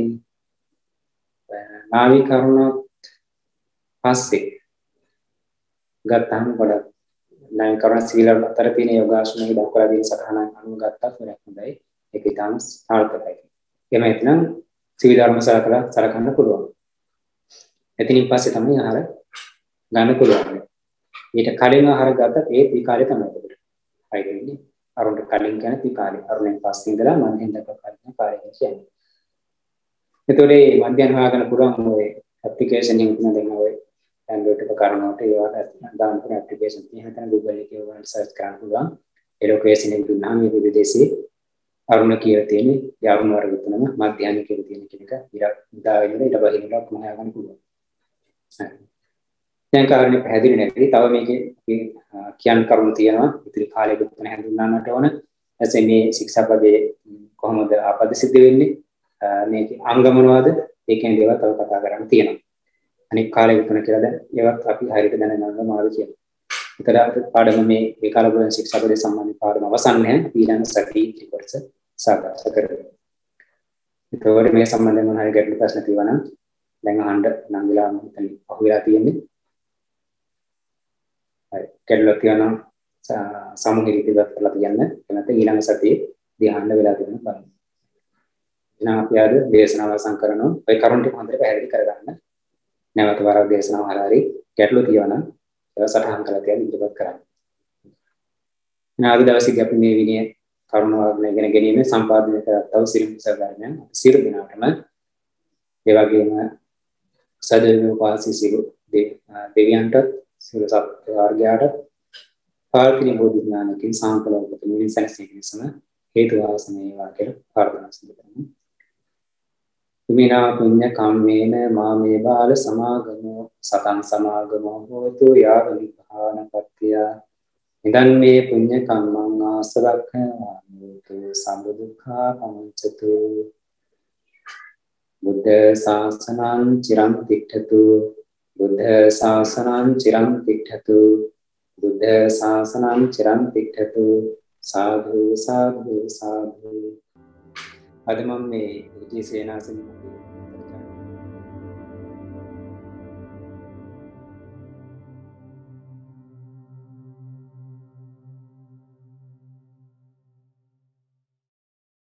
නාවිකර්ණත් පස්සේ ගත්තම ගොඩක් නාවිකර්ණ සීල අතර තියෙන යෝගාශ්‍රමයේ දක්වලා තියෙන සටහන අනුව ගත්තත් වැඩක් හොඳයි. ඒක ඉතාම සාර්ථකයි. එහෙම නැත්නම් සීල ධර්ම සලකන්න පුළුවන්. එතනින් පස්සේ තමයි ආහාර ගන්න පුළුවන්. ඊට කලින් ආහාර ගත්තත් ඒ විකාරය තමයි අපිට. හරි වෙන්නේ. අරුණට කලින් කියන විකාරය. අරුණෙන් පස්සේ ඉඳලා මන්දෙන් දක්වා කලින් කාර්යය කියන්නේ. එතකොට මේ මධ්‍යන හොයාගන්න පුළුවන් ඔය ඇප්ලිකේෂන් එකක් නේද ඔය Android උපකරණ වලට ඒවට දාන්න පුළුවන් ඇප්ලිකේෂන් තියෙනවා. එතන Google එකේ වලට සර්ච් කරන්න පුළුවන්. ඒ ලොකේෂන් එක දුන්නාම මේ විදේශී අරුණ කියලා තියෙන්නේ. ඒ අරුණ වර්ග තුනම මධ්‍යන කියලා තියෙන කෙනක ඉර උදා වෙනද ඊට බහිනට කොහොම හොයාගන්න පුළුවන්. හරි. දැන් කාරණේ පැහැදිලි නැති. තව මේකේ කියන්න කරුණු තියෙනවා. ඉතිරි කාලෙක තුන හැඳුන්වන්නට ඕන. එසේ මේ ශික්ෂාපදයේ කොහොමද ආපද සිද්ධ වෙන්නේ? මේක අංග මොනවද? ඒකෙන් දේවල් තව කතා කරන්න තියෙනවා. අනිත් කාලේ විතර කියලා දැන් ඒවත් අපි හරියට දැනගන්න මාරු කියනවා. ඒතර පාඩම මේ විකාලබෝධන ශික්ෂාපදේ සම්බන්ධ පාඩම අවසන් නැහැ. ඊළඟ සතියේ කොටස සාකච්ඡා කරමු. ඒතකොට මේ සම්බන්ධයෙන් මොන හරි ගැටලු ප්‍රශ්න තියෙනවා නම් දැන් අහන්න නම් වෙලා මම අහුවෙලා තියෙන්නේ. හරි. ගැටලු තියෙනවා සමුහිරිත දක්වලා තියන්න. එනත ඊළඟ සතියේ ධ්‍යාන වෙලා තියෙනවා බලන්න. එහෙනම් අපි අද දේශනාව අවසන් කරනවා. ඔය කරුණ ටික හොඳට පැහැදිලි කරගන්න. නැවත වරක් දේශනාව හරහා ගැටලු තියෙනවා නම් ඒවා සටහන් කරලා තියන්න ඉදිරිපත් කරන්න. එහෙනම් අද දවසේදී අපි මේ විනය කරුණ වර්ගන ඉගෙන ගැනීම සම්පාදනය කරත්තව සිරිම සර්ධර්මයන් සියලු දිනාටම ඒ වගේම සදෙවියෝ පාසී සියලු දෙවියන්ට සියලු සත්ත්ව වර්ගයාට පාර්ථිනී බෝධි ඥානකින් සාන්තලෝක තුමින් සැනසීමසම හේතු වාසන වේවා කියලා ප්‍රාර්ථනා කරමු. තුමිනා පුඤ්ඤ කම්මේන මාමේ බාල සමාගමෝ සතං සමාගමෝ හෝතු යාව නිපානපත්තිය. ඉදන් මේ පුඤ්ඤ කම්මං ආසවක්ඛාමෝතු සම්බුද්ධා පමුච්චතු. බුද්ධ ශාසනං චිරං තිට්ඨතු. බුද්ධ ශාසනං චිරං තිට්ඨතු. බුද්ධ ශාසනං චිරං තිට්ඨතු. සාධු සාධු සාධු. අද මම මේ විජේ සේනාසන